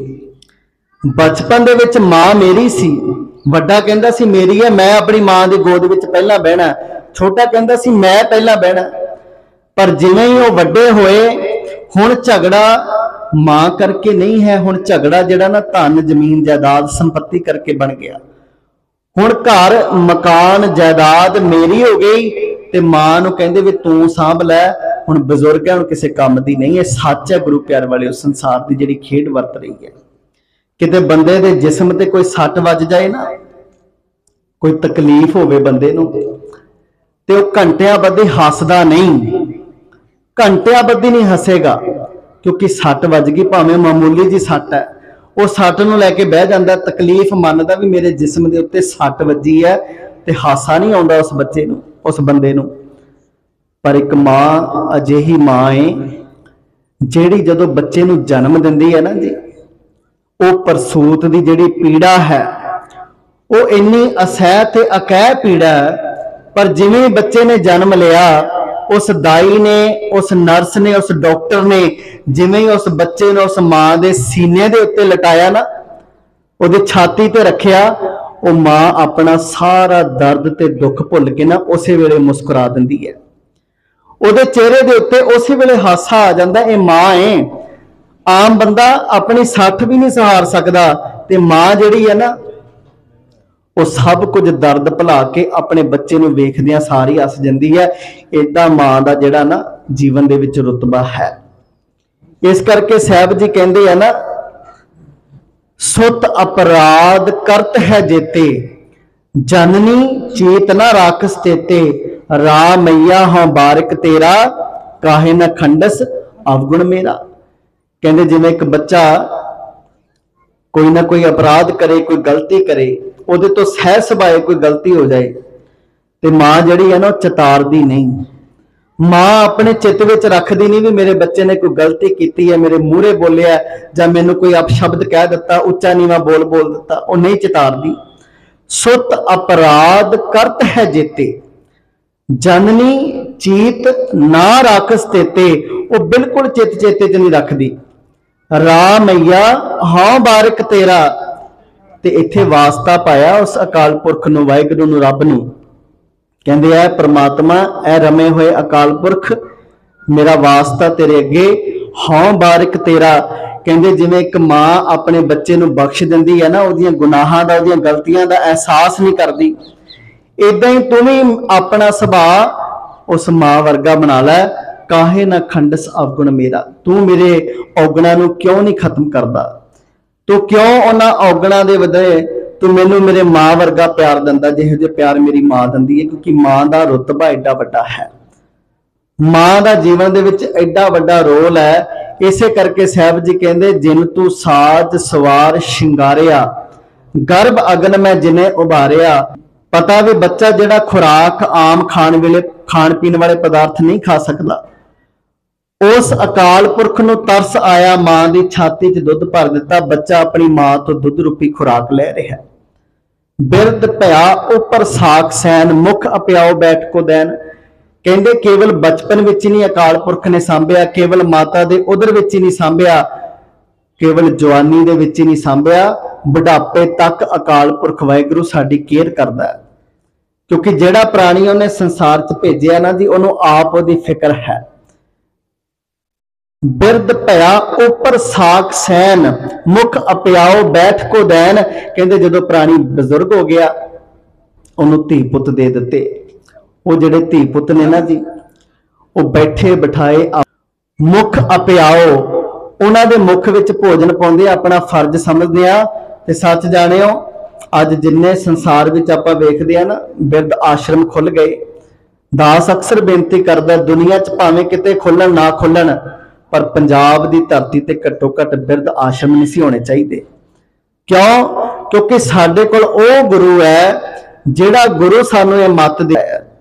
बचपन दे विच मां मेरी सी, वड्डा कहंदा सी मेरी है, मैं अपनी मां दी गोद विच पहला बहना, छोटा कहंदा सी मैं पहला बहना। पर जिवें ही वो वड्डे होए, हुण झगड़ा मां करके नहीं है, हुण झगड़ा जिहड़ा ना धन जमीन जायदाद संपत्ति करके बन गया। हुण घर मकान जायदाद मेरी हो गई, ਤੇ ਮਾਂ ਨੂੰ ਕਹਿੰਦੇ ਵੀ ਤੂੰ ਸਾਂਭ ਲੈ, ਹੁਣ ਬਜ਼ੁਰਗਾਂ ਨੂੰ ਕਿਸੇ ਕੰਮ ਦੀ ਨਹੀਂ। ਇਹ ਸੱਚ ਹੈ ਗੁਰੂ ਪਿਆਰ ਵਾਲੇ, ਉਸ ਸੰਸਾਰ ਦੀ ਜਿਹੜੀ ਖੇਡ ਵਰਤ ਰਹੀ ਹੈ। ਕਿਤੇ ਬੰਦੇ ਦੇ ਜਿਸਮ ਤੇ ਕੋਈ ਸੱਟ ਵੱਜ ਜਾਏ ਨਾ, ਕੋਈ ਤਕਲੀਫ ਹੋਵੇ ਬੰਦੇ ਨੂੰ, ਤੇ ਉਹ ਘੰਟਿਆਂ ਬੱਧੀ ਹੱਸਦਾ ਨਹੀਂ, ਘੰਟਿਆਂ ਬੱਧੀ ਨਹੀਂ ਹੱਸੇਗਾ, ਕਿਉਂਕਿ ਸੱਟ ਵੱਜ ਗਈ, ਭਾਵੇਂ ਮਾਮੂਲੀ ਜੀ ਸੱਟ ਹੈ, ਉਹ ਸੱਟ ਨੂੰ ਲੈ ਕੇ ਬਹਿ ਜਾਂਦਾ, ਤਕਲੀਫ ਮੰਨਦਾ ਵੀ ਮੇਰੇ ਜਿਸਮ ਦੇ ਉੱਤੇ ਸੱਟ ਵੱਜੀ ਹੈ, ਤੇ ਹਾਸਾ ਨਹੀਂ ਆਉਂਦਾ ਉਸ ਬੱਚੇ ਨੂੰ, ਉਸ ਬੰਦੇ ਨੂੰ। ਪਰ ਇੱਕ ਮਾਂ ਅਜਿਹੀ ਮਾਂ ਏ ਜਿਹੜੀ ਜਦੋਂ ਬੱਚੇ ਨੂੰ ਜਨਮ ਦਿੰਦੀ ਹੈ ਨਾ ਜੀ, ਉਹ ਪ੍ਰਸੂਤ ਦੀ ਜਿਹੜੀ ਪੀੜਾ ਹੈ ਉਹ ਇੰਨੀ ਅਸਹਿ ਤੇ ਅਕਹਿ ਪੀੜਾ ਹੈ। ਪਰ ਜਿਵੇਂ ਬੱਚੇ ਨੇ ਜਨਮ ਲਿਆ, ਉਸ ਦਾਈ ਨੇ, ਉਸ ਨਰਸ ਨੇ, ਉਸ ਡਾਕਟਰ ਨੇ ਜਿਵੇਂ ਹੀ ਉਸ ਬੱਚੇ ਨੂੰ ਉਸ ਮਾਂ ਦੇ ਸੀਨੇ ਦੇ ਉੱਤੇ ਲਟਾਇਆ ਨਾ, ਉਹਦੀ ਛਾਤੀ ਤੇ ਰੱਖਿਆ, ਉਹ ਮਾਂ ਆਪਣਾ ਸਾਰਾ ਦਰਦ ਤੇ ਦੁੱਖ ਭੁੱਲ ਕੇ ਨਾ ਉਸੇ ਵੇਲੇ ਮੁਸਕਰਾ ਦਿੰਦੀ ਹੈ। ਉਹਦੇ ਚਿਹਰੇ ਦੇ ਉੱਤੇ ਉਸੇ ਵੇਲੇ ਹਾਸਾ ਆ ਜਾਂਦਾ। ਇਹ ਮਾਂ ਏ। ਆਮ ਬੰਦਾ ਆਪਣੀ ਸੱਠ ਵੀ ਨਹੀਂ ਸਹਾਰ ਸਕਦਾ, ਤੇ ਮਾਂ ਜਿਹੜੀ ਹੈ ਨਾ, ਉਹ ਸਭ ਕੁਝ ਦਰਦ ਭੁਲਾ ਕੇ ਆਪਣੇ ਬੱਚੇ ਨੂੰ ਵੇਖਦਿਆਂ ਸਾਰੀ ਹੱਸ ਜਾਂਦੀ ਹੈ। ਏਦਾਂ ਮਾਂ ਦਾ ਜਿਹੜਾ ਨਾ ਜੀਵਨ ਦੇ ਵਿੱਚ ਰੁਤਬਾ ਹੈ। ਇਸ ਕਰਕੇ ਸਾਹਿਬ ਜੀ ਕਹਿੰਦੇ ਆ ਨਾ, ਸੁਤ ਅਪਰਾਧ ਕਰਤ ਹੈ ਜੇਤੇ, ਜਨਨੀ ਚੇਤ ਨਾ ਰਾਖਸ ਤੇਤੇ, ਰਾ ਮਈਆ ਹਾਂ ਬਾਰਿਕ ਤੇਰਾ, ਕਾਹੇ ਨਾ ਖੰਡਸ ਅਵਗੁਣ ਮੇਰਾ। ਕਹਿੰਦੇ ਜਿਵੇਂ ਇੱਕ ਬੱਚਾ ਕੋਈ ਨਾ ਕੋਈ ਅਪਰਾਧ ਕਰੇ, ਕੋਈ ਗਲਤੀ ਕਰੇ, ਉਹਦੇ ਤੋਂ ਸਹਿ ਸੁਭਾਏ ਕੋਈ ਗਲਤੀ ਹੋ ਜਾਏ, ਤੇ ਮਾਂ ਜਿਹੜੀ ਹੈ ਨਾ ਉਹ ਚਤਾਰਦੀ ਨਹੀਂ। ਮਾਂ ਆਪਣੇ ਚਿੱਤ ਵਿੱਚ ਰੱਖਦੀ ਨਹੀਂ ਵੀ ਮੇਰੇ ਬੱਚੇ ਨੇ ਕੋਈ ਗਲਤੀ ਕੀਤੀ ਹੈ, ਮੇਰੇ ਮੂਹਰੇ ਬੋਲਿਆ, ਜਾਂ ਮੈਨੂੰ ਕੋਈ ਅਪਸ਼ਬਦ ਕਹਿ ਦਿੱਤਾ, ਉੱਚਾ ਨੀਵਾਂ ਬੋਲ ਦਿੱਤਾ, ਉਹ ਨਹੀਂ ਚਿਤਾਰਦੀ। ਸੁਤ ਅਪਰਾਧ ਕਰਤ ਹੈ ਜੇਤੇ, ਜਨਨੀ ਚੀਤ ਨਾ ਰਾਖਸ ਤੇਤੇ, ਉਹ ਬਿਲਕੁਲ ਚਿੱਤ ਚੇਤੇ ਚ ਨਹੀਂ ਰੱਖਦੀ। ਰਾ ਮਈਆ ਹਾਂ ਬਾਰਿਕ ਤੇਰਾ, ਤੇ ਇੱਥੇ ਵਾਸਤਾ ਪਾਇਆ ਉਸ ਅਕਾਲ ਪੁਰਖ ਨੂੰ, ਵਾਹਿਗੁਰੂ ਨੂੰ, ਰੱਬ ਨੂੰ। ਕਹਿੰਦੇ ਐ ਪ੍ਰਮਾਤਮਾ, ਐ ਰਮੇ ਹੋਏ ਅਕਾਲ ਪੁਰਖ, ਮੇਰਾ ਵਾਸਤਾ ਤੇਰੇ ਅੱਗੇ, ਹਾਂ ਬਾਰਿਕ ਤੇਰਾ। ਕਹਿੰਦੇ ਜਿਵੇਂ ਇੱਕ ਮਾਂ ਆਪਣੇ ਬੱਚੇ ਨੂੰ ਬਖਸ਼ ਦਿੰਦੀ ਹੈ ਨਾ, ਉਹਦੀਆਂ ਗੁਨਾਹਾਂ ਦਾ, ਉਹਦੀਆਂ ਗਲਤੀਆਂ ਦਾ ਅਹਿਸਾਸ ਨਹੀਂ ਕਰਦੀ, ਏਦਾਂ ਹੀ ਤੂੰ ਵੀ ਆਪਣਾ ਸੁਭਾਅ ਉਸ ਮਾਂ ਵਰਗਾ ਬਣਾ ਲੈ। ਕਾਹੇ ਨਾ ਖੰਡਸ ਅਵਗੁਣ ਮੇਰਾ, ਤੂੰ ਮੇਰੇ ਔਗਣਾਂ ਨੂੰ ਕਿਉਂ ਨਹੀਂ ਖਤਮ ਕਰਦਾ, ਤੂੰ ਕਿਉਂ ਉਹਨਾਂ ਔਗਣਾਂ ਦੇ ਬਦਲੇ ਤੂੰ ਮੈਨੂੰ ਮੇਰੇ ਮਾਂ ਵਰਗਾ ਪਿਆਰ ਦਿੰਦਾ, ਜਿਹੋ ਜਿਹਾ ਪਿਆਰ ਮੇਰੀ ਮਾਂ ਦਿੰਦੀ ਹੈ। ਕਿਉਂਕਿ ਮਾਂ ਦਾ ਰੁਤਬਾ ਐਡਾ ਵੱਡਾ ਹੈ, ਮਾਂ ਦਾ ਜੀਵਨ ਦੇ ਵਿੱਚ ਐਡਾ ਵੱਡਾ ਰੋਲ ਹੈ। ਇਸੇ ਕਰਕੇ ਸਾਹਿਬ ਜੀ ਕਹਿੰਦੇ, ਜਿਨ ਤੂੰ ਸਾਜ ਸਵਾਰ ਸ਼ਿੰਗਾਰਿਆ, ਗਰਭ ਅਗਨ ਮੈਂ ਜਿਨੇ ਉਭਾਰਿਆ। ਪਤਾ ਵੀ ਬੱਚਾ ਜਿਹੜਾ ਖੁਰਾਕ ਆਮ ਖਾਣ ਪੀਣ ਵਾਲੇ ਪਦਾਰਥ ਨਹੀਂ ਖਾ ਸਕਦਾ, उस अकाल पुरख नूं तरस आया, मां की छाती च दुध भर दिता, बच्चा अपनी मां तो दुध रूपी खुराक लै रहा। बिरद भया उपर साख सैन, मुख अपियाओ बैठ को दैन। कहते केवल बचपन विच नहीं अकाल पुरख ने सांभिया, केवल माता दे उदर विच ही नहीं सांभिया, केवल जवानी दे विच ही नहीं सांभिया, बुढ़ापे तक अकाल पुरख वाहिगुरू साडी केयर करदा है। क्योंकि जिहड़ा प्राणी उन्हें संसार च भेजिया ना जी, उन्होंने आप उहदी फिक्र है। बिरद भया उपर साख सैन, मुख अपियाओ बैठ को दैन। कहते जदों प्राणी बजुर्ग हो गया, उन्होंने धी पुत दे दिते। वो जिहड़े धी पुत ने ना जी, वो बैठे बिठाए मुख अपियाओ, उन्हां दे मुख विच भोजन पाउंदे, अपना फर्ज समझदे आ। ते सच जाणिओ अज जिन्ने संसार विच आपां वेखदे आ ना, बिरध आश्रम खुल गए। दास अक्सर बेनती करदा, दुनिया च भावें किते खुल्लण ना खुल्लण, पर पंजाब दी धरती ते घट्टो घट बिरध आश्रम नहीं सी होने चाहिए। क्यों? क्योंकि साडे कोल ओ गुरु है जिहड़ा गुरु सानू ये मत दे,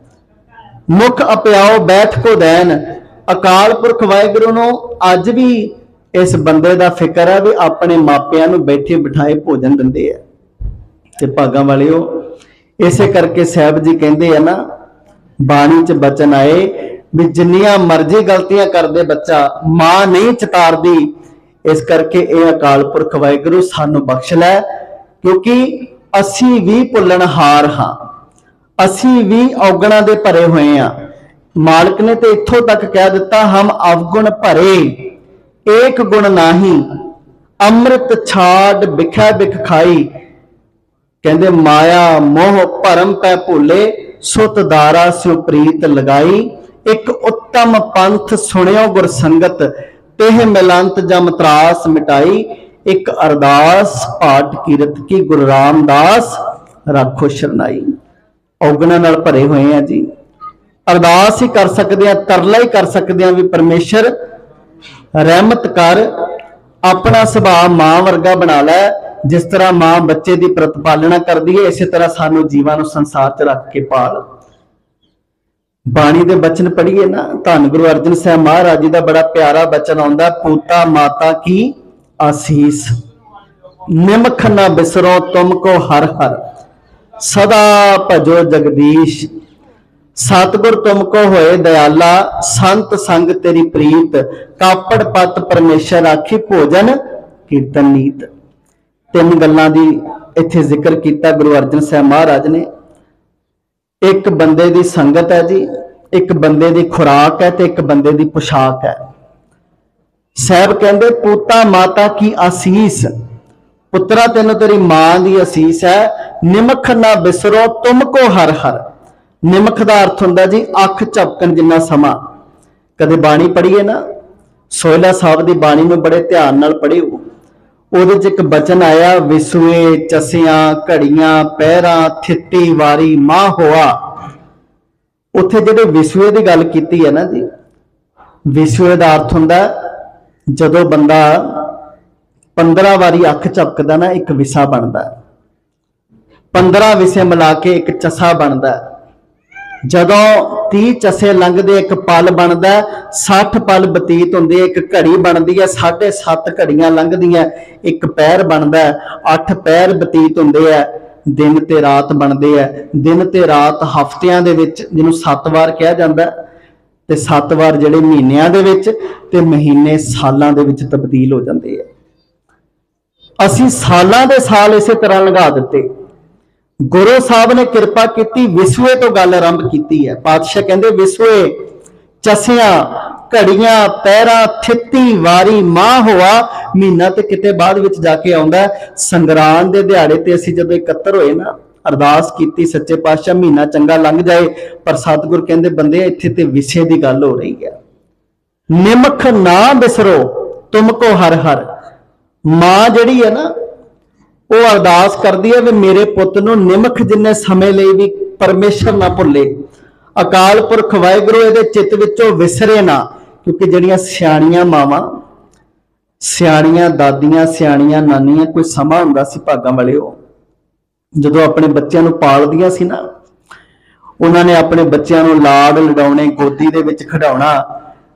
मुख अपियाओ बैठ को दैन। अकाल पुरख वाहिगुरू नूं अज भी इस बंदे दा फिक्र है भी अपने मापियां नूं बैठे बिठाए भोजन दिंदे है। ते भागां वालिओ, इसे करके साहब जी कहंदे है ना, बाणी च बचन आए भी जिन्नियां मर्जी गलतियां करदे बच्चा, मां नहीं चितारदी। इस करके ये अकाल पुरख वाहिगुरू सानू बख्श लै, क्योंकि असी भी भुल्लणहार हां, असी भी औगणा दे भरे हुए हां। मालिक ने तो इत्थों तक कह दिता, हम अवगुण भरे एक गुण नाही, अमृत छाड़ बिखै बिख खाई। कहते माया मोह भरम पै भूले, सुत दारा स्यो प्रीत लगाई। एक उत्तम पंथ सुनियो गुर संगत, तेह मिलंत जम त्रास मिटाई। एक अरदास पाठ कीरत की, गुरु रामदास राखो शरनाई। औगणा नाल भरे हुए हैं जी, अरदास ही कर सकते हैं, तरला ही कर सकते हैं भी परमेश्वर रहमत कर, अपना सुभाव मां वर्गा बना लै। जिस तरह मां बच्चे की प्रतिपालना करती है, इस तरह सानू जीवां नूं संसार च रख के पाल। बाणी दे बचन पढ़िए ना, धन गुरु अर्जन साहब महाराज जी का बड़ा प्यारा बचन आउंदा, पूता माता की आसीस, निमख न बिसरो तुमको हर हर, सदा भजो जगदीश। सतगुर तुमको होए दयाला, संत संग तेरी प्रीत, कापड़ पत परमेश्वर आखी भोजन कीर्तन नीत। तीन गल्लां दी इत्थे जिक्र किया गुरु अर्जन साहब महाराज ने। एक बंदे दी संगत है जी, एक बंदे दी खुराक है, ते एक बंदे दी पोशाक है। साहब कहंदे पूता माता की आसीस, पुत्रा तेनों तेरी मां दी आसीस है। निमख ना बिसरो तुमको हर हर, निमख का अर्थ हुंदा जी अख झपकन जिन्ना समा। कदे बाणी पढ़िए ना, सोहला साहब की बाणी में बड़े ध्यान नाल पढ़िओ। ਉਹਦੇ ਚ ਇੱਕ बचन आया, विसुए चसियां घड़ियां पैरां थित्ती वारी मां होआ। उत्थे ਜਿਹੜੇ विसुए की गल की है ना जी, विसुए का अर्थ हुंदा जदों बंदा 15 वारी अख झपकदा ना, एक विसा बनता। 15 विसे मिला के एक चसा बनता। जदों 30 चसे लंघदे एक पल बनता, 60 पल बतीत होंदे, एक घड़ी बनती है, 7.5 घड़ियां लंघदियां, एक पैर बनता, 8 पैर बतीत होंदे है, दिन ते रात बनते हैं। दिन ते रात हफ्तियां दे विच जिन्हों 7 वार कहा जाता, ते 7 वार जिहड़े महीनियां दे विच, ते महीने सालां दे विच तब्दील हो जाते हैं। असीं सालां दे साल इसे तरह लंघा दिते। गुरु साहब ने कृपा की, विसुए तो गल आरंभ की है। पातशाह कहते विसुए चसियां घड़ियां पैरां थित्ती वारी मां होआ। महीना तो किते बाद विच जाके आउंदा, संगरांद दे दिहाड़े ते असीं जदों इकत्तर होए ना, अरदास की सच्चे पातशाह महीना चंगा लंघ जाए, पर सतगुर कहते बंदे इत्थे ते विसे की गल हो रही है। निमख ना बिसरो तुमको हर हर। मां जिहड़ी है ना, वो अरदास करती है भी मेरे पुत नूं निमख जिन्ने समय लिए भी परमेश्वर ना भुले। अकाल पुरख वाहिगुरू इहदे चित्त विचों विसरे ना। क्योंकि जिहड़ियां सियाणियां मावां, सियाणियां दादियां, सियाणियां नानियां, कोई समा हुंदा सी भागां वालिओ, जदों अपने बच्चों नूं पालदियां सी ना, उन्होंने अपने बच्चों नूं लाड लडाउणे, गोदी दे विच खिडाउणा,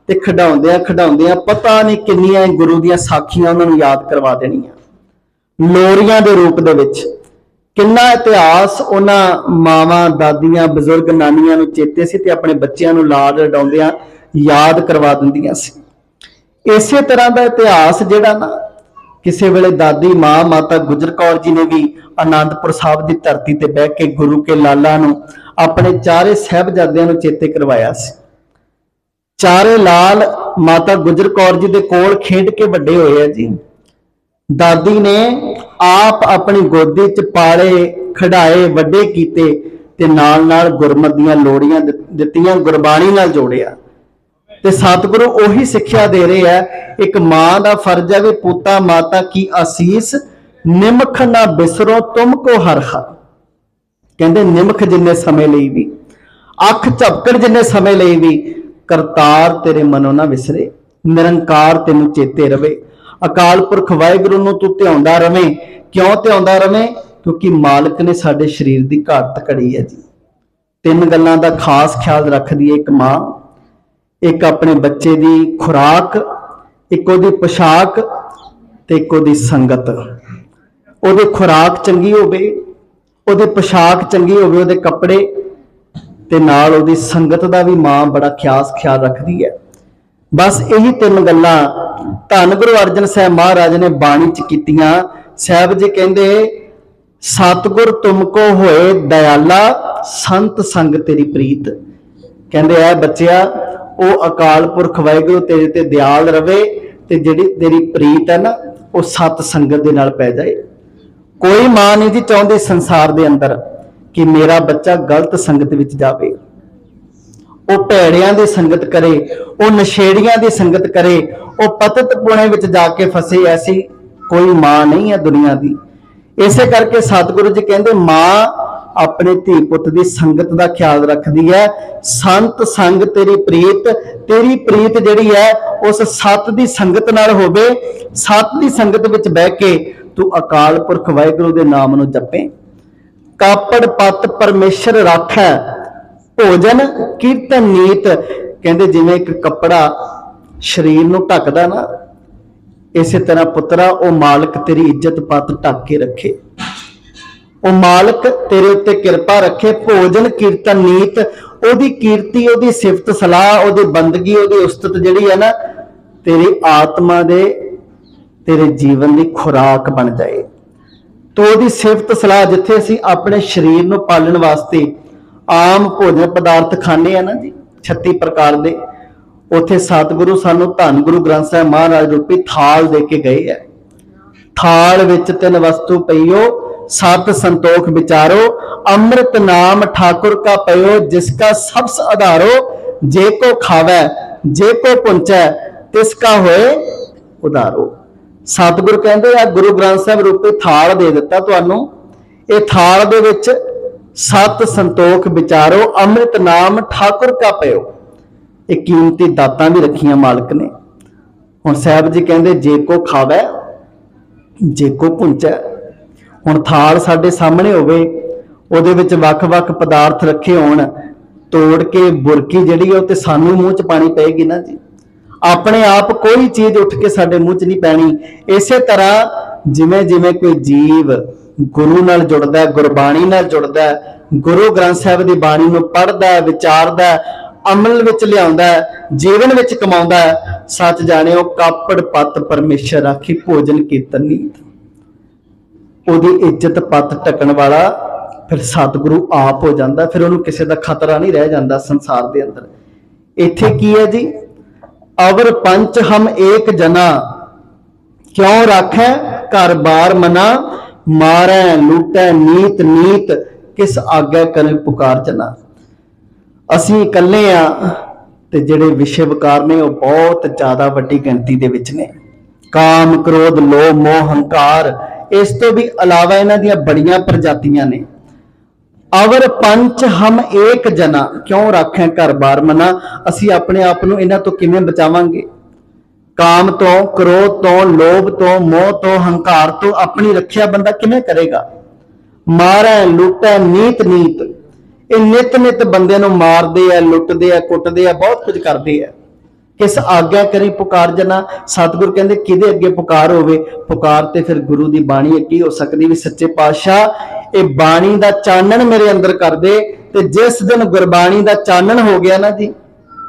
ते खिडाउंदियां खिडाउंदियां पता नहीं किन्नियां गुरु दियां साखियां उन्होंने याद करवा देनियां लोरियां दे रूप दे विच। किन्ना इतिहास उन्हां मावां दादियां बजुर्ग नानियां नूं चेते सी ते अपने बच्चियां नूं लाड लडाउंदियां याद करवा दिंदियां सी। इसे तरह का इतिहास जिहड़ा ना किसी वेले दादी माँ माता गुजर कौर जी ने भी आनंदपुर साहब की धरती ते बह के गुरु के लाला नूं अपने चारे साहिबजादियां नूं चेते करवाया सी। चारे लाल माता गुजर कौर जी दे कोल खेड के वड्डे होए है जी। दादी ने आप अपनी गोदी च पाले खिडाए वड्डे कीते ते नाल नाल गुरमत दीयां लोड़ियां दित्तियां गुरबाणी नाल जोड़िया। ते सतगुरु ओही सिक्ख्या दे रहे हैं, एक मां का फर्ज है भी पुता माता की आसीस निमख ना बिसरो तुमको हर हर। कहते निमख जिन्ने समय ਲਈ भी अख झपकण जिन्ने समय ਲਈ भी करतार तेरे मनो ना विसरे, निरंकार तेनू चेते रवे। अकाल पुरख वाहिगुरू नूं तू ध्याउंदा रवें। क्यों ध्याउंदा रवें? क्योंकि मालिक ने साडे शरीर की घाट घड़ी है जी। तीन गल्लां दा खास ख्याल रखदी है एक मां, एक अपने बच्चे की खुराक, एक ओदी पोशाक ते एक ओदी संगत। ओदी खुराक चंगी होवे, ओदी पोशाक चंगी होवे, ओदे कपड़े ते नाल ओदी संगत दा भी मां बड़ा खास ख्याल रखदी है। बस यही तीन गल्लां धन गुरु अर्जन साहब महाराज ने बाणी च कीतियां। साहब जी कहंदे सतगुर तुमको होए दयाला संत संग तेरी प्रीत। कहंदे ऐ बच्चिया वो अकाल पुरख वाहिगुरू तेरे ते दयाल रवे ते जिहड़ी तेरी प्रीत है ना वो सत संगत दे नाल पै जाए। कोई मां नहीं जी चाहुंदी संसार दे अंदर कि मेरा बच्चा गलत संगत विच जावे, वो भैड़ियां दी संगत करे, वो नशेड़ियां दी संगत करे, वो पतित पुणे विच जाके फसे। ऐसी कोई मां नहीं है दुनिया दी। इसे करके सतगुरु जी कहंदे मां अपने धी पुत की संगत का ख्याल रखती है। संत संग तेरी प्रीत जिहड़ी है उस सत की संगत नाल होवे। सत की संगत विच बह के तू अकाल पुरख वाहिगुरू दे नाम नूं जपे। कापड़ पत परमेश्वर राखै, भोजन कीर्तन नीत। कहंदे जिवें एक कपड़ा शरीर नूं ढकदा ना, इसे तरह पुत्रा वो मालिक तेरी इज्जत पत ढक के रखे, वो मालिक तेरे उत्ते किरपा रखे। भोजन कीर्तन नीत, ओदी कीर्ति ओदी सिफत सलाह ओदी बंदगी ओदी उस्तत जिहड़ी है ना तेरी आत्मा दे तेरे जीवन की खुराक बन जाए। तो ओदी सिफत सलाह जिथे असीं अपने शरीर नूं पालण वास्ते आम भोजन पदार्थ खाने हैं ना जी 36 प्रकार दे, उत्थे सतगुरु सानू धन गुरु ग्रंथ साहिब महाराज रूपी थाल दे के गए है। थाल विच 3 वस्तु पईओ, सत संतोख विचारो, अमृत नाम ठाकुर का पयो, जिसका सबस आधारो। जे को खावै जे को पुंचै तिसका होए उधारो। सतगुरु कहंदे आ गुरु ग्रंथ साहिब रूपी थाल दे दिता तुहानू। ये थाल दे विच सत संतोख विचारो, अमृत नाम ठाकुर का पयो। ये कीमती दातां भी रखियां मालिक ने। हुण साहब जी कहंदे जे को खावै जे को पुंचै। हुण थाल साडे सामने होवे, ਉਹਦੇ ਵਿੱਚ ਵੱਖ-ਵੱਖ पदार्थ रखे होण, तोड़ के बुरकी जिहड़ी है ते सानू मूँह च पानी पेगी ना जी। अपने आप कोई चीज़ उठ के साडे मूँह च नहीं पैनी। इसे तरह जिवें जिवें कोई जीव गुरु नाल जुड़दा है, गुरबाणी नाल जुड़दा है, गुरु ग्रंथ साहिब दी बाणी नूं पढ़दा है, विचारदा है, अमल विच लिआउंदा है, जीवन विच कमाउंदा है, सच जाणिओ कापड़ पत परमेश्वर राखी, भोजन कीर्तन नीत। ਉਹਦੀ ਇੱਜ਼ਤ ਪੱਤ ਢੱਕਣ वाला फिर सतगुरु आप हो जाता। फिर उन्होंने किसी का खतरा नहीं रह जाता संसार के अंदर। इत्थे की है जी, अवर पंच हम एक जना, क्यों राखै घर बार मना, मारै लूटै नीत नीत, किस आगे कर पुकार जना। असीं इकल्ले आ ते जिहड़े विषय विकार ने वो बहुत ज़्यादा वड्डी गिणती दे विच ने। काम क्रोध लोभ मोह हंकार, इस तो भी अलावा इन्हां दीयां बड़ियां प्रजातियां ने। अवर पंच हम एक जना, क्यों राखें घर बार मना। असी अपने आप नूं इन्हां तो किवें बचावांगे? काम तो क्रोध तो लोभ तो मोह तो हंकार तो अपनी रखिया बंदा किवें करेगा? मारै लुटै नीत नीत, ये नित नित बंदे नूं मारदे आ, लुटदे आ, कुटदे आ, बहुत कुछ करदे आ। किस आग्ञा करी पुकार जना। सतगुरु कहते किदे अगे पुकार होवे, पुकार ते फिर गुरु की बाणी अगे हो सकती भी सच्चे पातशाह ये बाणी का चानन मेरे अंदर कर दे। ते जिस दिन गुरबाणी का चानन हो गया ना जी,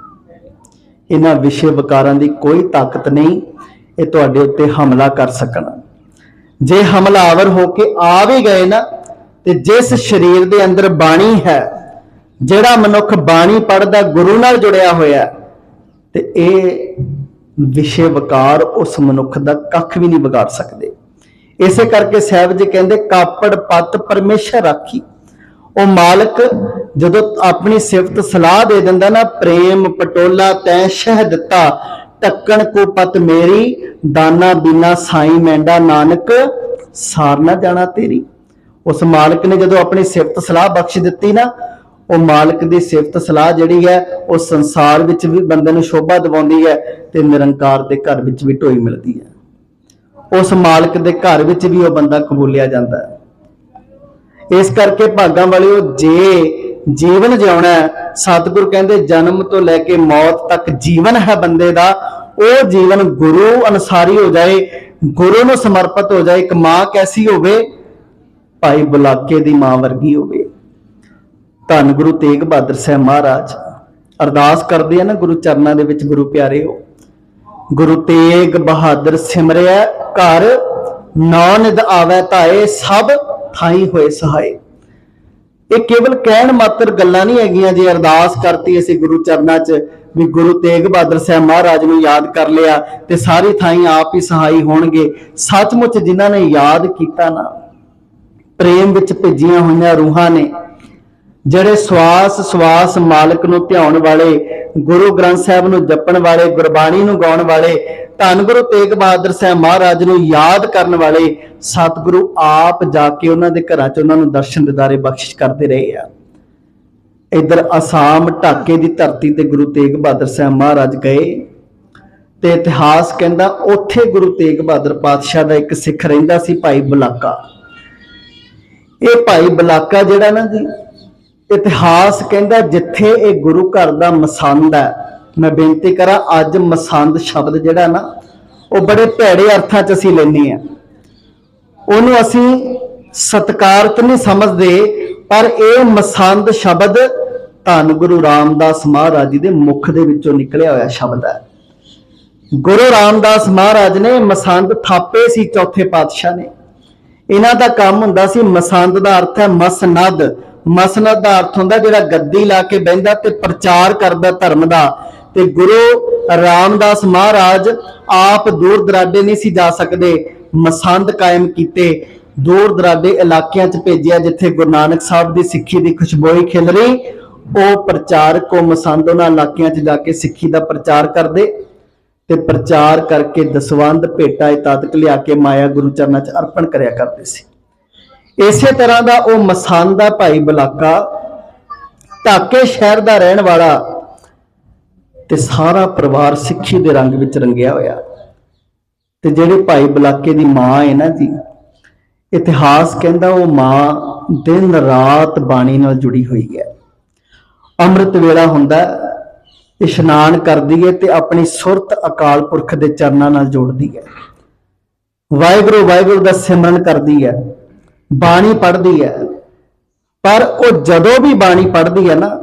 इन्हां विषय विकारां दी कोई ताकत नहीं ये तुहाडे उत्ते हमला कर सकण। जे हमलावर होके आ भी गए ना, ते जिस शरीर दे अंदर बाणी है, जिहड़ा मनुख बाणी पढ़दा गुरु नाल जुड़िया होया, ते ये विषय विकार उस मनुख दा कख भी नहीं बिगाड़ सकते। इसे करके साहब जी कहते कापड़ पत परमेश्वर राखी। वो मालिक जदों अपनी सिफत सलाह दे दिंदा ना, प्रेम पटोला तैं शह दिता, ढक्कन को पत मेरी, दाना बिना साई मैंडा, नानक सार ना जाना तेरी। उस मालिक ने जदों अपनी सिफत सलाह बख्श दी ना, वो मालिक की सिफत सलाह जिहड़ी है वो संसार विच भी बंदे नूं शोभा दिवाउंदी है, ते निरंकार दे घर विच भी ढोई मिलदी है। उस मालिक दे घर विच भी वो बंदा कबूलिया जाता है। इस करके भागां वालिओ जे जीवन जिउणा है, सतगुरु कहंदे जन्म तो लैके मौत तक जीवन है बंदे दा, वो जीवन गुरु अनुसारी हो जाए, गुरु नूं समर्पित हो जाए। एक मां कैसी होवे, भाई बुलाके दी मां वर्गी होवे। धन गुरु तेग बहादुर साहब महाराज अरदास करते हैं ना गुरु चरणों के विच, गुरु प्यारे हो गुरु तेग बहादुर सिमरिया घर, नौ निध आवे ताए, सब थाई होए सहाय। ये केवल कहण मात्र गल्लां नहीं हैगियां। जे अरदास करती असीं गुरु चरणों च भी गुरु तेग बहादुर साहब महाराज नूं याद कर लिया ते सारी थाई आप ही सहाई होणगे। सचमुच जिन्हां ने याद कीता ना, प्रेम विच भेजियां होईयां रूहां ने, ਜਿਹੜੇ ਸਵਾਸ ਸਵਾਸ ਮਾਲਕ ਨੂੰ ਧਿਆਉਣ ਵਾਲੇ, ਗੁਰੂ ਗ੍ਰੰਥ ਸਾਹਿਬ ਨੂੰ ਜਪਣ ਵਾਲੇ, ਗੁਰਬਾਣੀ ਨੂੰ ਗਾਉਣ ਵਾਲੇ, ਧੰਨ ਗੁਰੂ ਤੇਗ ਬਹਾਦਰ ਸਾਹਿਬ ਮਹਾਰਾਜ ਨੂੰ ਯਾਦ ਕਰਨ ਵਾਲੇ, ਸਤਿਗੁਰੂ ਆਪ ਜਾ ਕੇ ਉਹਨਾਂ ਦੇ ਘਰਾਂ 'ਚ ਉਹਨਾਂ ਨੂੰ ਦਰਸ਼ਨ ਦਿਦਾਰੇ ਬਖਸ਼ਿਸ਼ ਕਰਦੇ ਰਹੇ ਆ। ਇੱਧਰ ਅਸਾਮ ਢਾਕੇ ਦੀ ਧਰਤੀ ਤੇ ਗੁਰੂ ਤੇਗ ਬਹਾਦਰ ਸਾਹਿਬ ਮਹਾਰਾਜ ਗਏ ਤੇ ਇਤਿਹਾਸ ਕਹਿੰਦਾ ਉੱਥੇ ਗੁਰੂ ਤੇਗ ਬਹਾਦਰ ਪਾਤਸ਼ਾਹ ਦਾ ਇੱਕ ਸਿੱਖ ਰਹਿੰਦਾ ਸੀ, ਭਾਈ ਬਲਾਕਾ। ਇਹ ਭਾਈ ਬਲਾਕਾ ਜਿਹੜਾ ਨਾ ਜੀ, इतिहास कहता जिथे ये गुरु घर का मसंद है, मैं बेनती करा अज मसंद शब्द जिहड़ा ना वो बड़े भैड़े अर्थां च असीं लैंदे आ, उहनूं असीं सत्कारत नहीं समझते, पर यह मसंद शब्द धन गुरु रामदास महाराज जी दे मुख दे विचों निकलिया होया शब्द है। गुरु रामदास महाराज ने मसंद थापे सी चौथे पातशाह ने। इन्हां दा काम हुंदा सी, मसंद दा अर्थ है मसनद। मसनद का अर्थ होंदा जिहड़ा गद्दी ला के बहिंदा ते प्रचार करदा धर्म दा। ते गुरु रामदास महाराज आप दूर दराडे नहीं सी जा सकते, मसंद कायम कीते, दूर दराडे इलाकियां च भेजिया जिथे गुरु नानक साहब की सिक्खी की खुशबोई खिल रही। वो प्रचारक को मसंद उन्हां इलाकियां च जाके सिक्खी का प्रचार करते ते प्रचार करके दसवंध भेटा इतादक लिया के माया गुरु चरणों च अर्पण करया करते सी। इसे तरह का वह मसंद है भाई बलाका, ढाके शहर का रहने वाला, ते सारा परिवार सिक्खी के रंग विच रंगिया होया। ते जिहड़े भाई बलाके की मां है ना जी, इतिहास कहता वो मां दिन रात बाणी नाल जुड़ी हुई है। अमृत वेला हुंदा, इशनान करदी है ते अपनी सुरत अकाल पुरख के चरणों नाल जोड़दी है, वाहिगुरू वाहिगुरू दा सिमरन करदी है, बाणी पढ़ती है। पर वो जदों भी बाणी पढ़ती है ना,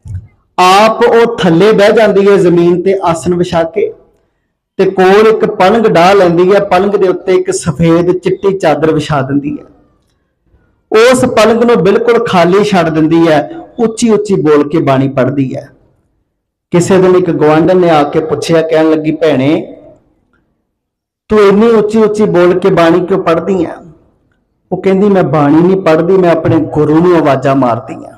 आप वो थले बह जाती है जमीन ते आसन विछा के, ते कोल एक पलंग डाह लैंदी है, पलंग दे उत्ते एक सफेद चिट्टी चादर विछा दिंदी है। उस पलंग नूं बिल्कुल खाली छड्ड दिंदी है, उच्ची उच्ची बोल के बाणी पढ़ती है। किसी दिन एक गुआंढण ने आके पुछया, कहन लगी भैणे तू इन्नी उच्ची उच्ची बोल के बाणी क्यों पढ़ती है? वो कहती मैं बाणी नहीं पढ़ती, मैं अपने गुरु नूं आवाज़ां मारदी हां,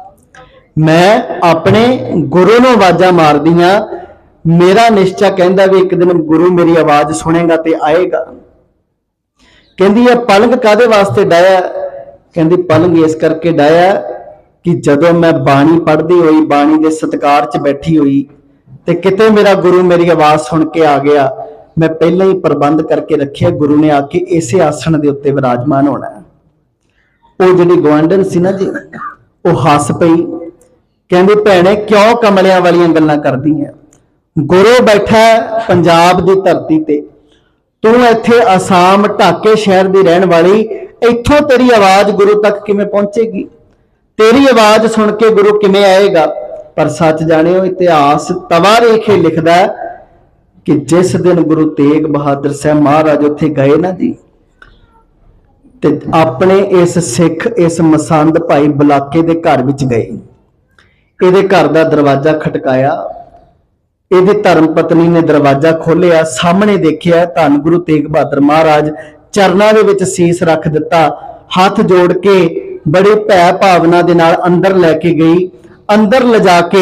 मैं अपने गुरु नूं आवाज़ां मारदी हां। मेरा निश्चय कहता भी एक दिन गुरु मेरी आवाज़ सुनेगा ते आएगा। कहती है पलंग कादे वास्ते डाया? कहती पलंग इस करके डाया कि जदों मैं बाणी पढ़ती हुई, बाणी के सत्कार च बैठी हुई, ते किते मेरा गुरु मेरी आवाज़ सुन के आ गया, मैं पहले ही प्रबंध करके रखे, गुरु ने आके इसे आसन के उत्ते विराजमान होना है। वो जिहड़ी गुआंढण सी ना जी, वो हस पई, कहंदी भैणे क्यों कमलियां वालियां गल्लां करदी है? गुरु बैठा पंजाब की धरती ते, तू इत्थे आसाम ढाके शहर की रहने वाली, इत्थों तेरी आवाज गुरु तक किवें पहुंचेगी? तेरी आवाज सुन के गुरु किवें आएगा? पर सच जानियो, इतिहास तवारीख लिखदा है कि जिस दिन गुरु तेग बहादुर साहब महाराज उत्थे गए ना जी, ते अपने इस सिख इस मसंद भाई बुलाके दे घर विच गए, इहदे घर दा दरवाजा खटकाया, इहदी धर्म पत्नी ने दरवाजा खोलिया, सामने देखिया धन गुरु तेग बहादुर महाराज चरनां दे विच सीस रख दिता, हाथ जोड़ के बड़ी भै भावना दे नाल अंदर लैके गई। अंदर ले जाके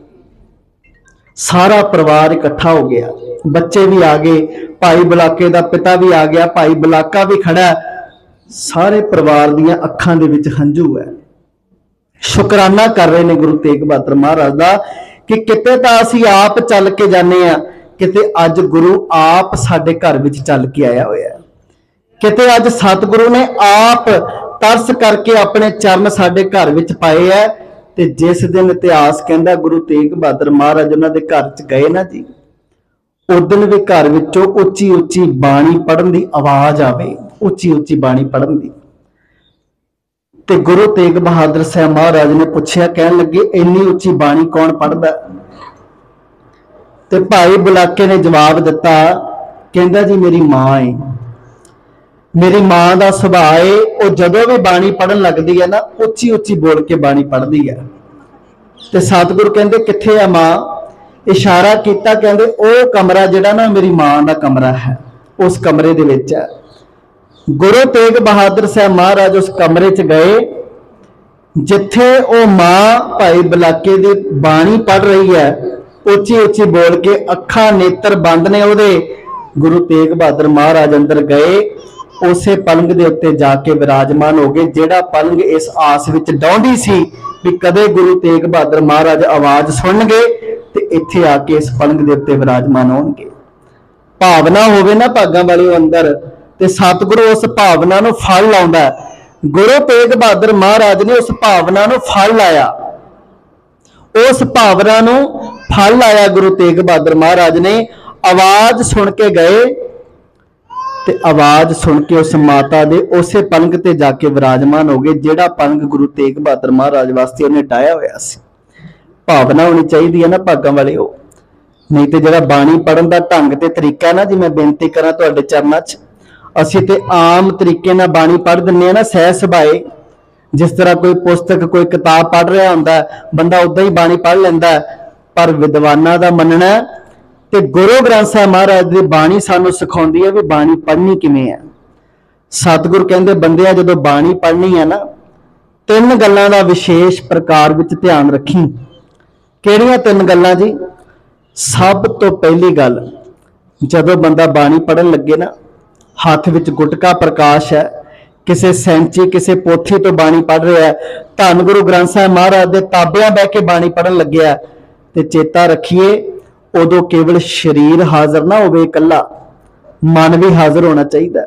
सारा परिवार इकट्ठा हो गया, बच्चे भी आ गए, भाई बुलाके दा पिता भी आ गया, भाई बुलाका भी खड़ा है, सारे परिवार दियां अखां दे विच हंझू है। शुकराना कर रहे ने गुरु तेग बहादुर महाराज दा कि किते तां असीं आप चल के जाने आ, किते अज गुरु आप साडे घर विच चल के आया होया, किते अज सतगुरु ने आप तरस करके अपने चरण साडे घर विच पाए है। ते जिस दिन इतिहास कहंदा गुरु तेग बहादुर महाराज उन्हां दे घर च गए ना जी, उस दिन भी घर विचों उच्ची उच्ची बाणी पढ़न दी आवाज आवे, उच्ची उच्ची बाणी पढ़न दी। ते गुरु तेग बहादुर साहब महाराज ने पूछया, कहन लगे इन्नी उच्ची बाणी कौन पढ़दा? ते भाई बुलाके ने जवाब दिता, कहंदा जी मेरी मां है, मेरी मां दा सुभाव है, वो जदों भी बाणी पढ़न लगदी है ना उच्ची उच्ची बोल के बाणी पढ़दी है। ते सतगुरु कहंदे किथे है मां? इशारा किया, कहंदे ओ कमरा जिहड़ा ना मेरी मां दा कमरा है, उस कमरे दे विच है। गुरु तेग बहादुर साहब महाराज उस कमरे च गए जिथे ओ मां भाई बुलाके दी बाणी पढ़ रही है, उच्ची उच्ची बोल के, अखां नेत्र बंद ने ओहदे। गुरु तेग बहादुर महाराज अंदर गए, उसे पलंग दे उत्ते जाके विराजमान हो गए, जेड़ा पलंग इस आस विच डौंदी सी भी कदे गुरु तेग बहादुर महाराज आवाज सुनणगे ते इत्थे आके इस पलंग दे उत्ते विराजमान होणगे। भावना होवे ना भागां वाले अंदर, ते सतगुरु उस भावना नूं फल लाउंदा है। गुरु तेग बहादुर महाराज ने उस भावना नूं फल लाया, उस भावना नूं फल लाया। गुरु तेग बहादुर महाराज ने आवाज सुन के गए ते आवाज सुन के उस माता दे उसे पलंग ते जाके विराजमान हो गए, जेड़ा पलंग गुरु तेग बहादुर महाराज वास्ते उन्हें डाया होया सी। भावना होनी चाहिए है ना भागां वाले, हो नहीं तो जिहड़ा बाणी पढ़न दा ढंग ते तरीका ना जी, मैं बेनती करा तुहाडे चरनां च, असीं ते आम तरीके नाल बाणी पढ़ दिंदे आ ना, सह सुभाए, जिस तरह कोई पुस्तक कोई किताब पढ़ रहा हुंदा बंदा उदां ही बाणी पढ़ लैंदा, पर विद्वानां दा मनना ते गुरु ग्रंथ साहिब महाराज की बाणी सानू सिखाउंदी है भी बाणी पढ़नी किवें है। सतगुरु कहंदे बंदिया जदों बाणी पढ़नी है ना, तीन गल्लां दा विशेष प्रकार विच ध्यान रखी। किहड़ियां तीन गल्लां जी? सब तो पहली गल, जदों बंदा बाणी पढ़न लगे ना, हत्थ विच गुटका प्रकाश है, किसी सैंची किसी पोथी तो बाणी पढ़ रहा है, धन गुरु ग्रंथ साहिब महाराज के ताबियां बह के बाणी पढ़न लग्या, ते चेता रखिए उदों केवल शरीर हाजिर ना होवे इकल्ला, मन भी हाजिर होना चाहिए।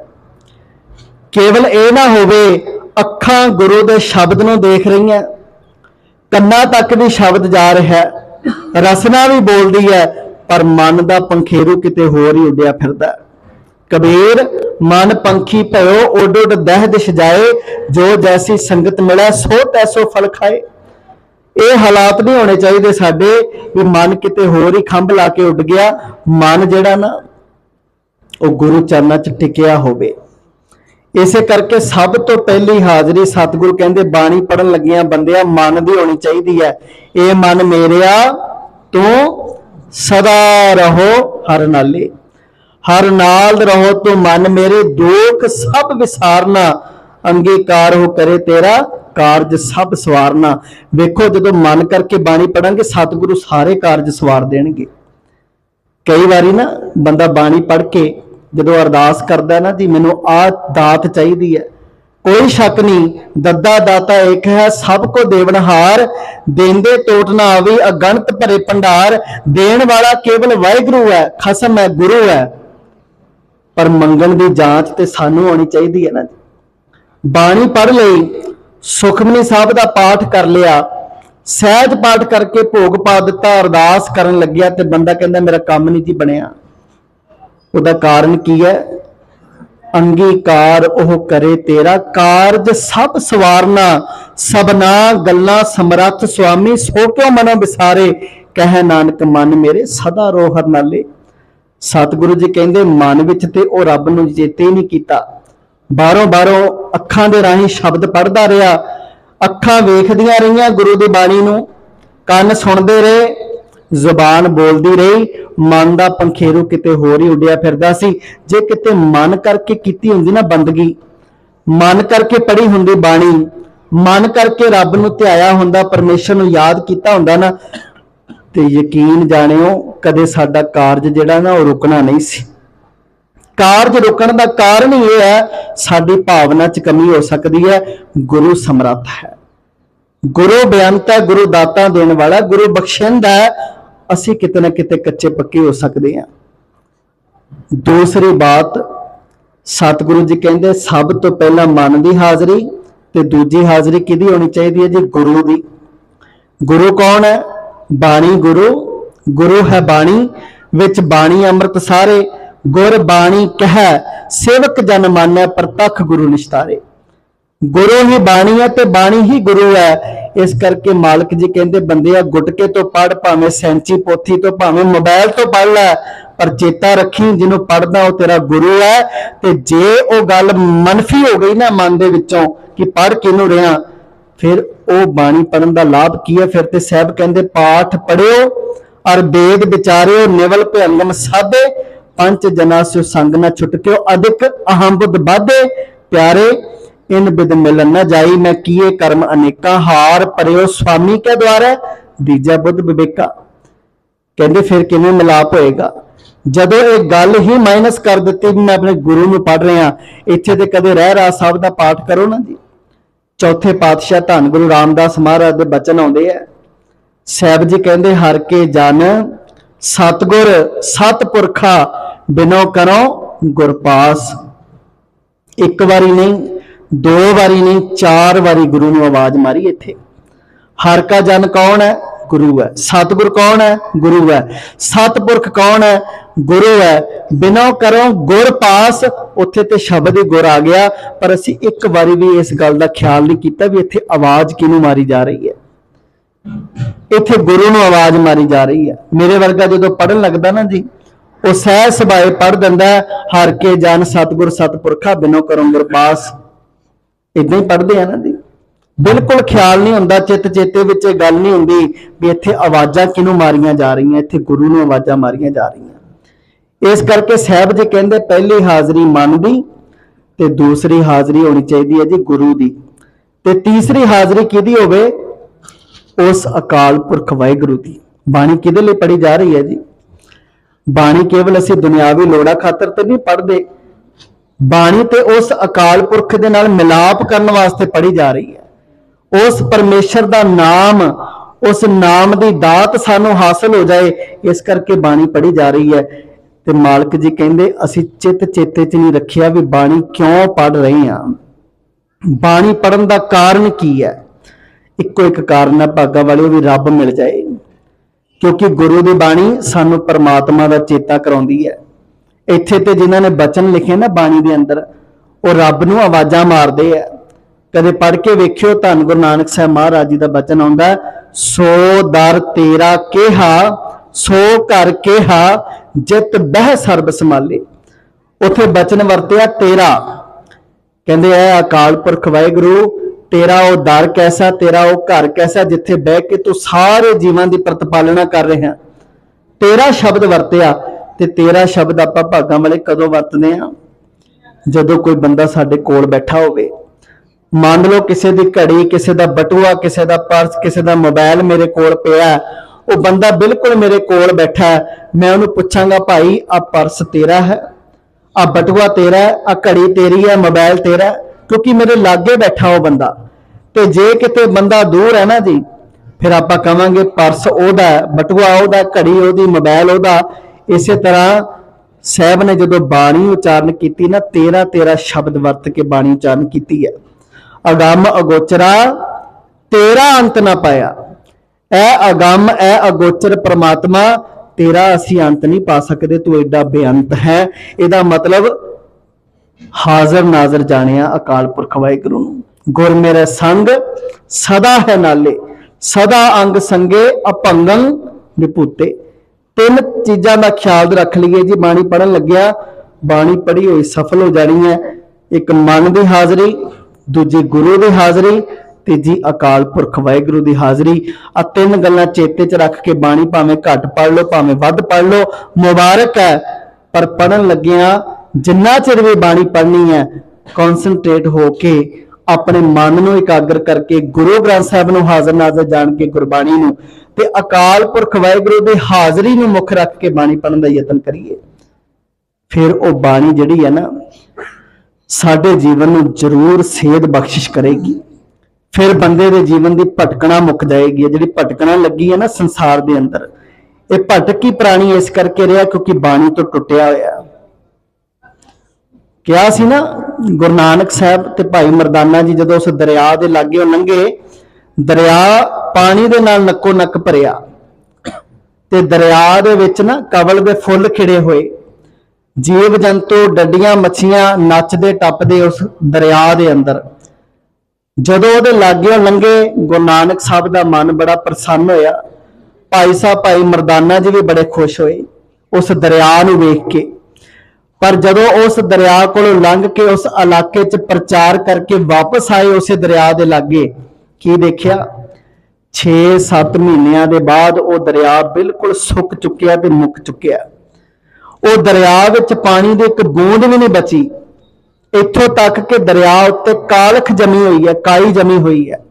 केवल ये ना होवे अखां गुरु दे शब्द नूं देख रही हैं, कन्नां तक भी शब्द जा रहा है, रसना भी बोलदी है, पर मन दा पंखेरू किते होर ही उड्डिया फिरदा। कबीर मन पंखी भयो उड उड दह दिश जाए, जो जैसी संगत मिले सो तैसो फल खाए। ये हालात नहीं होने चाहिए साडे भी मन किते होर ही खंभ ला के उड़ गया, मन जिहड़ा ना वो गुरु चरनां च टिकिया होवे। इसे करके सब तो पहली हाजरी सतगुरु कहंदे बाणी पढ़न लगिया बंदिया मन दी होनी चाहिए है, ये मन मेरिया तू सदा रहो हर नाले, हर नाल रहो तू मन मेरे, दुख सब विसारना, अंगीकार हो करे तेरा कारज सब सवारना। वेखो जदों मन करके बाणी पढ़ांगे सतगुरु सारे कारज सवार देणगे। कई बारी ना बंदा बाणी पढ़ के जदों अरदास करदा ना जी मैनूं आ दात चाहिदी है, कोई शक नहीं, दद्दा दाता एक है सबको देवनहार, देंदे टोट ना आवी अगणत भरे भंडार, देण वाला केवल वाहिगुरू है, खसम है गुरु है, पर मंगण दी जांच ते सानू होनी चाहिदी है ना। बाणी पढ़ लई, सुखमनी साहब दा पाठ कर लिया, सहज पाठ करके भोग पा दिता, अरदास करन लग्या ते बंदा कहंदा मेरा काम नहीं जी बनिया। उहदा कारण की है? अंगीकार ओह करे तेरा, कारज सब सवारना, सबना गल्लां समरथ स्वामी, सो क्यों मनो विसारे, कह नानक मन मेरे सदा रो हर नाले। सतगुरु जी कहंदे मन विच ते ओ रब नूं चेते नहीं कीता, बारों बारों अखां दे राहीं शब्द पढ़दा रहा, अखां वेखदियां रहियां गुरु दी बाणी नूं, कंन सुणदे रहे, जुबान बोलदी रही, मन दा पंखेरू किते होर ही उड्डिया फिरदा सी। जे किते मन करके कीती हुंदी ना बंदगी, मन करके पढ़ी हुंदी बाणी, मन करके रब नूं ध्याया हुंदा, परमेश्वर नूं याद कीता हुंदा ना, ते यकीन जाणिओ कदे साडा कारज जिहड़ा ना वो रुकना नहीं सी। कारज रुकण दा कारण ही यह है साडी भावना च कमी हो सकदी है। गुरु समर्थ है, गुरु बेअंत है, गुरु दाता देने वाला, गुरु बख्शिंदा है। असी किते ना किते कच्चे पक्के हो सकते हैं। दूसरी बात, सतगुरु जी कहते सब तो पहला मन की हाजरी ते दूजी हाजरी किहदी होनी चाहिए जी? गुरु की। गुरु कौन है? बाणी गुरु, गुरु है बाणी, विच बाणी अमृत सारे, गुर बाणी कह सेवक जन मानै, प्रतख गुरु निस्तारे। गुरु ही बाणी है ते बाणी ही गुरु है। इस करके मालिक जी कहते बंदिया गुटके तो पढ़, भावें सैंची पोथी तो, भावें मोबाइल तो पढ़ लै, पर चेता रखी जिन्हों पढ़दा वो तेरा गुरु है। ते जे वो गल मनफी हो गई ना मन दे विचों कि पढ़ किनू रहा, फिर वो बाणी पढ़न का लाभ की है? फिर ते साहब कहते पाठ पढ़ियो और वेद विचारियो, निवल भयंगम साधे, पंच जना से संग न छुटक्यो, अधिक अहम बुद्ध बाधे, प्यारे इन बिद मिलन न जाई, मैं किए कर्म अनेका, हार परियो स्वामी के द्वारा, दीजा बुद्ध विवेका। कहते फिर किवें मिलाप होएगा? जदों एक गल ही माइनस कर दी मैं अपने गुरु नूं पढ़ रहा, इत्थे ते कदे रहरास साहब का पाठ करो ना जी। चौथे पातशाह धन गुरु रामदास महाराज के बचन आउंदे है, साहब जी कहते हर के जन सतगुर सतपुरखा, बिनो करो गुरपास। एक बारी नहीं, दो बारी नहीं, चार बारी गुरु ने आवाज मारी इत्थे। हर का जन कौन है? गुरु है। सतगुर कौन है? गुरु है। सतपुरख कौन है? गुरु है। बिना करो गुर पास, उत्थे ते शब्द ही गुर आ गया, पर असी एक बारी भी इस गल का ख्याल नहीं किया भी इत्थे आवाज किनू मारी जा रही है। इत्थे गुरु नूं आवाज मारी जा रही है। मेरे वर्गा जो पढ़न लगता ना जी, वो सह सुभाए पढ़ दिंदा हर के जन सतगुर सतपुरखा, बिनो करो गुर पास। इदां ही पढ़ते हैं ना जी, बिल्कुल ख्याल नहीं होंदा, चित चेते विच गल नहीं हुंदी भी इत्थे आवाज़ां किनू मारियां जा रही, इत्थे गुरु नूं आवाज़ां मारियां जा रही। इस करके साहब जी कहंदे पहली हाज़री मन दी ते दूसरी हाज़री होनी चाहिए है जी गुरु दी, ते तीसरी हाज़री किहदी होवे? उस अकाल पुरख वाहिगुरू दी। बाणी किहदे लई पढ़ी जा रही है जी? बाणी केवल असीं दुनियावी लोड़ा खातर तो नहीं पढ़ते, बाणी ते उस अकाल पुरख दे नाल मिलाप करने वास्ते पढ़ी जा रही है। उस परमेश्वर दा नाम, उस नाम दी दात सानू हासिल हो जाए, इस करके बाणी पढ़ी जा रही है। ते मालिक जी कहंदे असीं चित चेते च नहीं रखिया भी बाणी क्यों पढ़ रहे हैं, बाणी पढ़न दा कारण की है? इक्को एक कारण है भागा वाले भी रब मिल जाए, क्योंकि गुरु दी बाणी सानू परमात्मा दा चेता कराउंदी है। इत्थे ते जिन्हां ने बचन लिखे ना बाणी दे अंदर, वो रब नूं आवाज़ां मारदे है। कदे पढ़ के वेखियो, धन गुरु नानक साहब महाराज जी दा बचन आउंदा, सो दर तेरा केहा, सो घर केहा, जित बह सर्ब संभाले। उत्थे बचन वरतिया तेरा, कहंदे है अकाल पुरख वाहिगुरू तेरा वो दर कैसा, तेरा वो घर कैसा जिथे बह के तू सारे जीवां दी प्रतिपालना कर रहे हैं। तेरा शब्द वरतिया, ते तेरा शब्द आपां भागां वाले कदों वरतदे हां? जदों कोई बंदा साडे कोल बैठा होवे, मान लो किसी दी घड़ी, किसी दा बटुआ, किसी दा पर्स, किसी दा मोबाइल मेरे कोल पिया, वो बंदा बिल्कुल मेरे कोल बैठा है, मैं उन्होंने पूछांगा भाई आ पर्स तेरा है, आ बटुआ तेरा है, आ घड़ी तेरी है, मोबाइल तेरा है, क्योंकि मेरे लागे बैठा वो बंदा। तो जे किते बंदा दूर है ना जी, फिर आपां कहांगे पर्स ओहदा है, बटुआ ओहदा, घड़ी ओहदी, मोबाइल ओहदा। इसे तरह साहब ने जो बाणी उचारण की ना, तेरा तेरा शब्द वरत के बाणी उचारण की है। अगम अगोचरा तेरा अंत ना पाया, ऐ अगम ऐ अगोचर परमात्मा तेरा असी अंत नहीं पा सकते, तू एडा बेअंत है। इहदा मतलब हाजर नाजर जानिया अकाल पुरख वाहिगुरू नूं। गुर मेरा संग सदा है नाले, सदा अंग संगे अपंगं विभूते। तीन चीज़ां का ख्याल रख लीए जी। बाणी पढ़न लग्या, बाणी पढ़ी हुई सफल हो जानी है। एक मन की हाज़री, दूजी गुरु की हाज़री, तीजी अकाल पुरख वाहिगुरू की हाज़री। आ तीन गल्लां चेते च रख के बाणी भावें घट पढ़ लो भावें वध पढ़ लो, मुबारक है। पर पढ़न लग्या जिन्ना चिर भी बाणी पढ़नी है कॉन्सनट्रेट होके अपने मन नूं एकाग्र करके गुरु ग्रंथ साहिब नूं हाज़र नाज़र जान के गुरबाणी नूं ते अकाल पुरख वाहिगुरू की हाज़री नूं मुख रख के बाणी पढ़न का यतन करिए। फिर वो बाणी जिहड़ी है ना साडे जीवन नूं जरूर सेध बख्शिश करेगी। फिर बंदे दे जीवन की भटकना मुक जाएगी। जिहड़ी भटकना लगी है ना संसार के अंदर, ये भटक ही प्राणी इस करके रहा क्योंकि बाणी तो टुटिया होया। क्या सी ना गुरु नानक साहब ते भाई मरदाना जी जदों उस दरिया के लागे लंघे, दरिया पानी दे नाल नक्को नक भरिया ते दरिया दे विच ना कवल दे फुल खिड़े हुए, जीव जंतु डड्डियां मच्छियां नचदे टपदे उस दरिया दे अंदर। जदों उहदे लागे लंघे गुरु नानक साहब का मन बड़ा प्रसन्न होया। भाई साहब भाई मरदाना जी भी बड़े खुश होए उस दरिया नूं वेख के। पर जदों उस दरिया कोलों लंघ के उस इलाके च प्रचार करके वापस आए उस दरिया दे लागे, की देखिया 6-7 महीनों के बाद वो दरिया बिल्कुल सुक चुकिया ते मुक चुकिया। वो दरिया विच पानी की एक बूंद भी नहीं बची। इत्थों तक के दरिया उत्ते कालख जमी हुई है, काई जमी हुई है।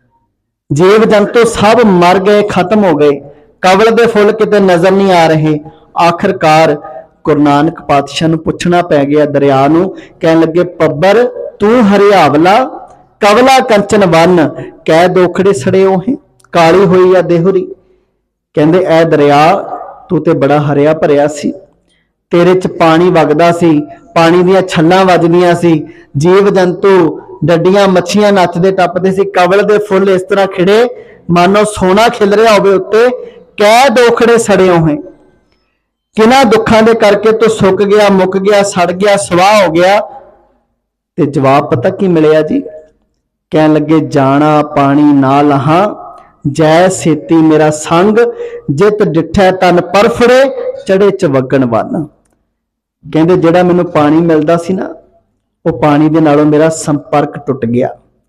जीव जंतु सब मर गए, खत्म हो गए। कवल दे फुल किते नजर नहीं आ रहे। आखिरकार गुरु नानक पातशाह नूं पुछना पै गया दरिया नूं, कहन लगे पब्बर तू हरियावला कवला कंचन वन कै दोखड़े सड़े ओहे काली हुई आ देहुरी। कहंदे ऐ दरिया तू ते बड़ा हरिया भरिया सी, तेरे च पानी वगदा सी, पानी दियां छल्लां वजदियां सी, जीव जंतु डड्डियां मच्छियां नचदे टपदे सी, कवल दे फुल इस तरह खिड़े मानो सोना खिल रहा होवे उत्ते, कै दोखड़े सड़े होए किन्हां दुखां दे करके तो सुक गया, मुक गया, सड़ गया, स्वाह हो गया। ते जवाब पता की मिलिया जी? कहन लगे जाना पानी ना लहा जै सेती मेरा संग जित डिठै तन परफड़े चढ़े च वगण वन। कहंदे जिहड़ा मैनूं पानी मिलदा सी ना वो पानी दे नालों मेरा संपर्क टुट गया,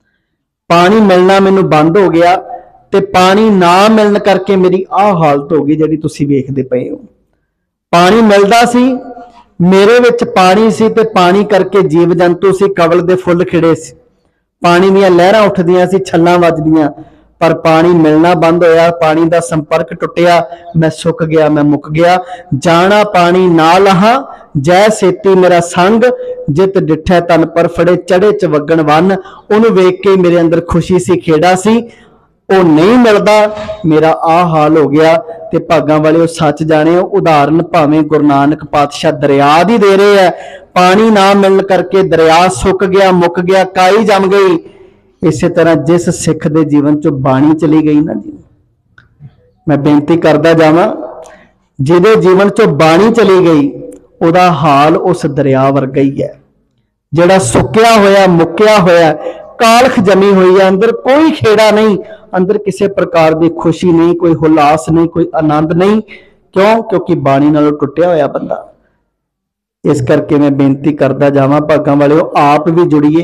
पानी मिलना मैनूं बंद हो गया ते पानी ना मिलण करके मेरी आह हालत हो गई जिहड़ी तुसीं वेखदे पए हो। पानी मिलदा सी, मेरे विच पानी सी ते पानी करके जीव जंतु सी, कवल दे फुल खिड़े सी, पानी दीयां लहरां उठदियां सी, छल्लां वजदियां, पर पानी मिलना बंद होया, पानी का संपर्क टुटिया, मैं सुक गया, मैं मुक गया। जाना पानी ना लहा जै सेती मेरा संग जित डिठै तन पर फड़े चढ़े च वगण वन। उन्होंने वेख के मेरे अंदर खुशी सी, खेड़ा सी, वो नहीं मिलता, मेरा आ हाल हो गया। ते भागां वाले सच जाने उदाहरण भावें गुरु नानक पातशाह दरिया दी दे रहे है। पानी ना मिलने करके दरिया सुक गया, मुक गया, काई जम गई। इस तरह जिस सिख दे जीवन चो बाणी चली गई ना जी, मैं बेनती करदा जावां जिहदे जीवन चो बाणी चली गई उहदा हाल उस दरिया वर्गा ही है जिहड़ा सुक्या होया, मुक्या होया, कालख जमी हुई है, अंदर कोई खेड़ा नहीं, अंदर किसी प्रकार की खुशी नहीं, कोई हुलास नहीं, कोई आनंद नहीं। क्यों? क्योंकि बाणी नालों टुटिया होया बंदा। इस करके मैं बेनती करदा जावां भागां वालिओ आप भी जुड़िए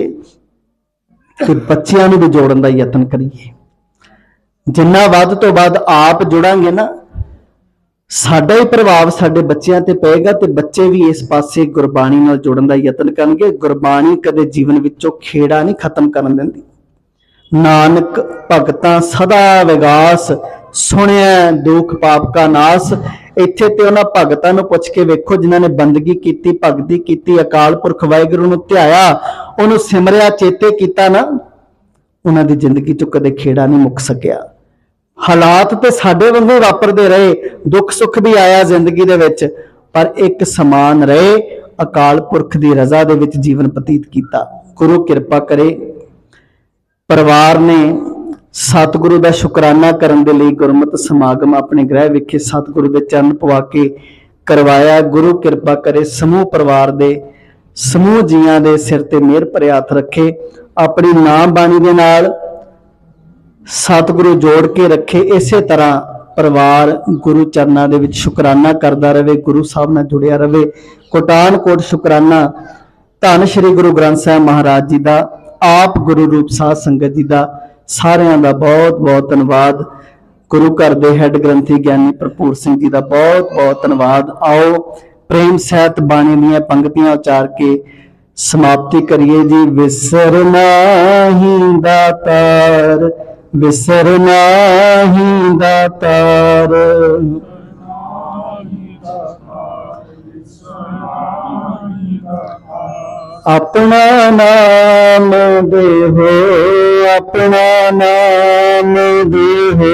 ते बच्चिआं नूं भी जोड़न दा यतन करिए। जिन्ना वध तो वध आप जुड़ांगे ना साडा ही प्रभाव साडे बच्चिआं ते पेगा ते बच्चे भी इस पासे गुरबाणी नाल जुड़न दा यतन करनगे। गुरबाणी कदे जीवन विचों खेड़ा नहीं खत्म करन दिंदी। नानक भगतां सदा विगास सुनिया दुख पाप का नास। इत्थे ते उन्हां भगतां नूं पुछ के वेखो जिन्हां ने बंदगी कीती, भगती कीती, अकाल पुरख वाहिगुरू नूं ध्याया, उहनूं सिमरिया, चेते कीता ना, उन्हां दी जिंदगी चों कदे खेड़ा नहीं मुक सकिया। हालात ते साडे वांगू वापरदे रहे, दुख सुख भी आया जिंदगी दे विच, पर एक समान रहे, अकाल पुरख दी रज़ा दे विच जीवन बतीत कीता। गुरु किरपा करे परिवार ने सतगुरु का शुकराना करने के लिए गुरमत समागम अपने गृह विखे सतगुरु के चरण पवा के करवाया। गुरु कृपा करे समूह परिवार दे समूह जियां दे सिर ते मेहर भरे हथ रखे, अपनी नाम बाणी दे नाल सतगुरु जोड़ के रखे। इसे तरह परिवार गुरु चरणों दे विच शुकराना करता रहे, गुरु साहब नाल जुड़िया रहे। कोटान कोट शुकराना धन श्री गुरु ग्रंथ साहिब महाराज जी का, आप गुरु रूप साध संगत जी का, सारियां का बहुत बहुत धन्यवाद। गुरु घर के हैड ग्रंथी ज्ञानी भरपूर सिंह जी का बहुत बहुत धन्यवाद। आओ प्रेम सहित बाणी दीयां पंक्तियां उचार के समाप्ति करिए जी। विसर नाहीं दातार, विसर नाहीं दातार, अपना नाम देहो, अपना नाम देहो,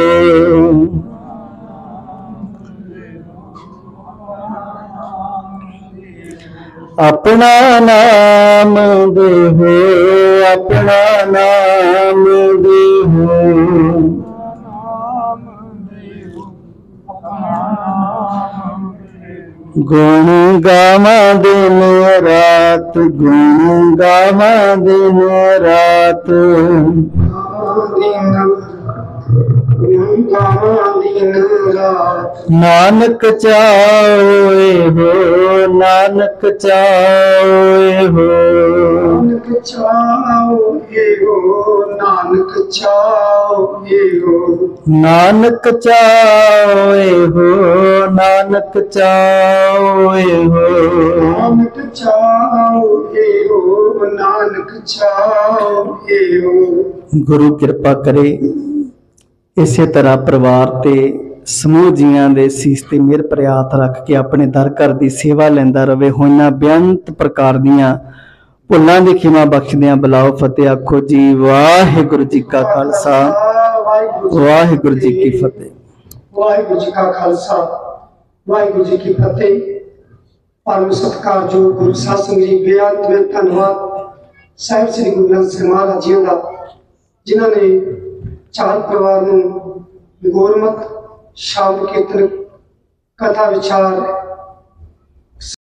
अपना नाम देहो, अपना नाम देहो। गुण गावा दिन रात, गुण गावा दिन रात, नानक चाओए हो, नानक चाओए हो, नानक चाओए हो, नानक चाओए हो, नानक चाओए हो, नानक चाओए हो, नानक चाओए हो, नानक चाओए हो। गुरु कृपा करे इसे तरह परिवार ते समूह जियां दे सीस ते मेहर भरे हथ रख के अपने दर घर की सेवा लैंदा रवे। होइयां बेअंत प्रकार दियां भुलां दी खिमा बख्शदियां बुलाओ फतेह। आखो जी वाहिगुरू जी का खालसा, वाहिगुरू जी की फतेह। वाहिगुरू जी का खालसा, वाहिगुरू जी की फतेह। परम सत्कार जो गुरु साध संगत जी, बेअंत में धन्यवाद साहिब श्री गुरु ग्रंथ साहिब महाराज जी का, जिन्होंने चार परिवार में गुरमत शाम कीर्तन कथा विचार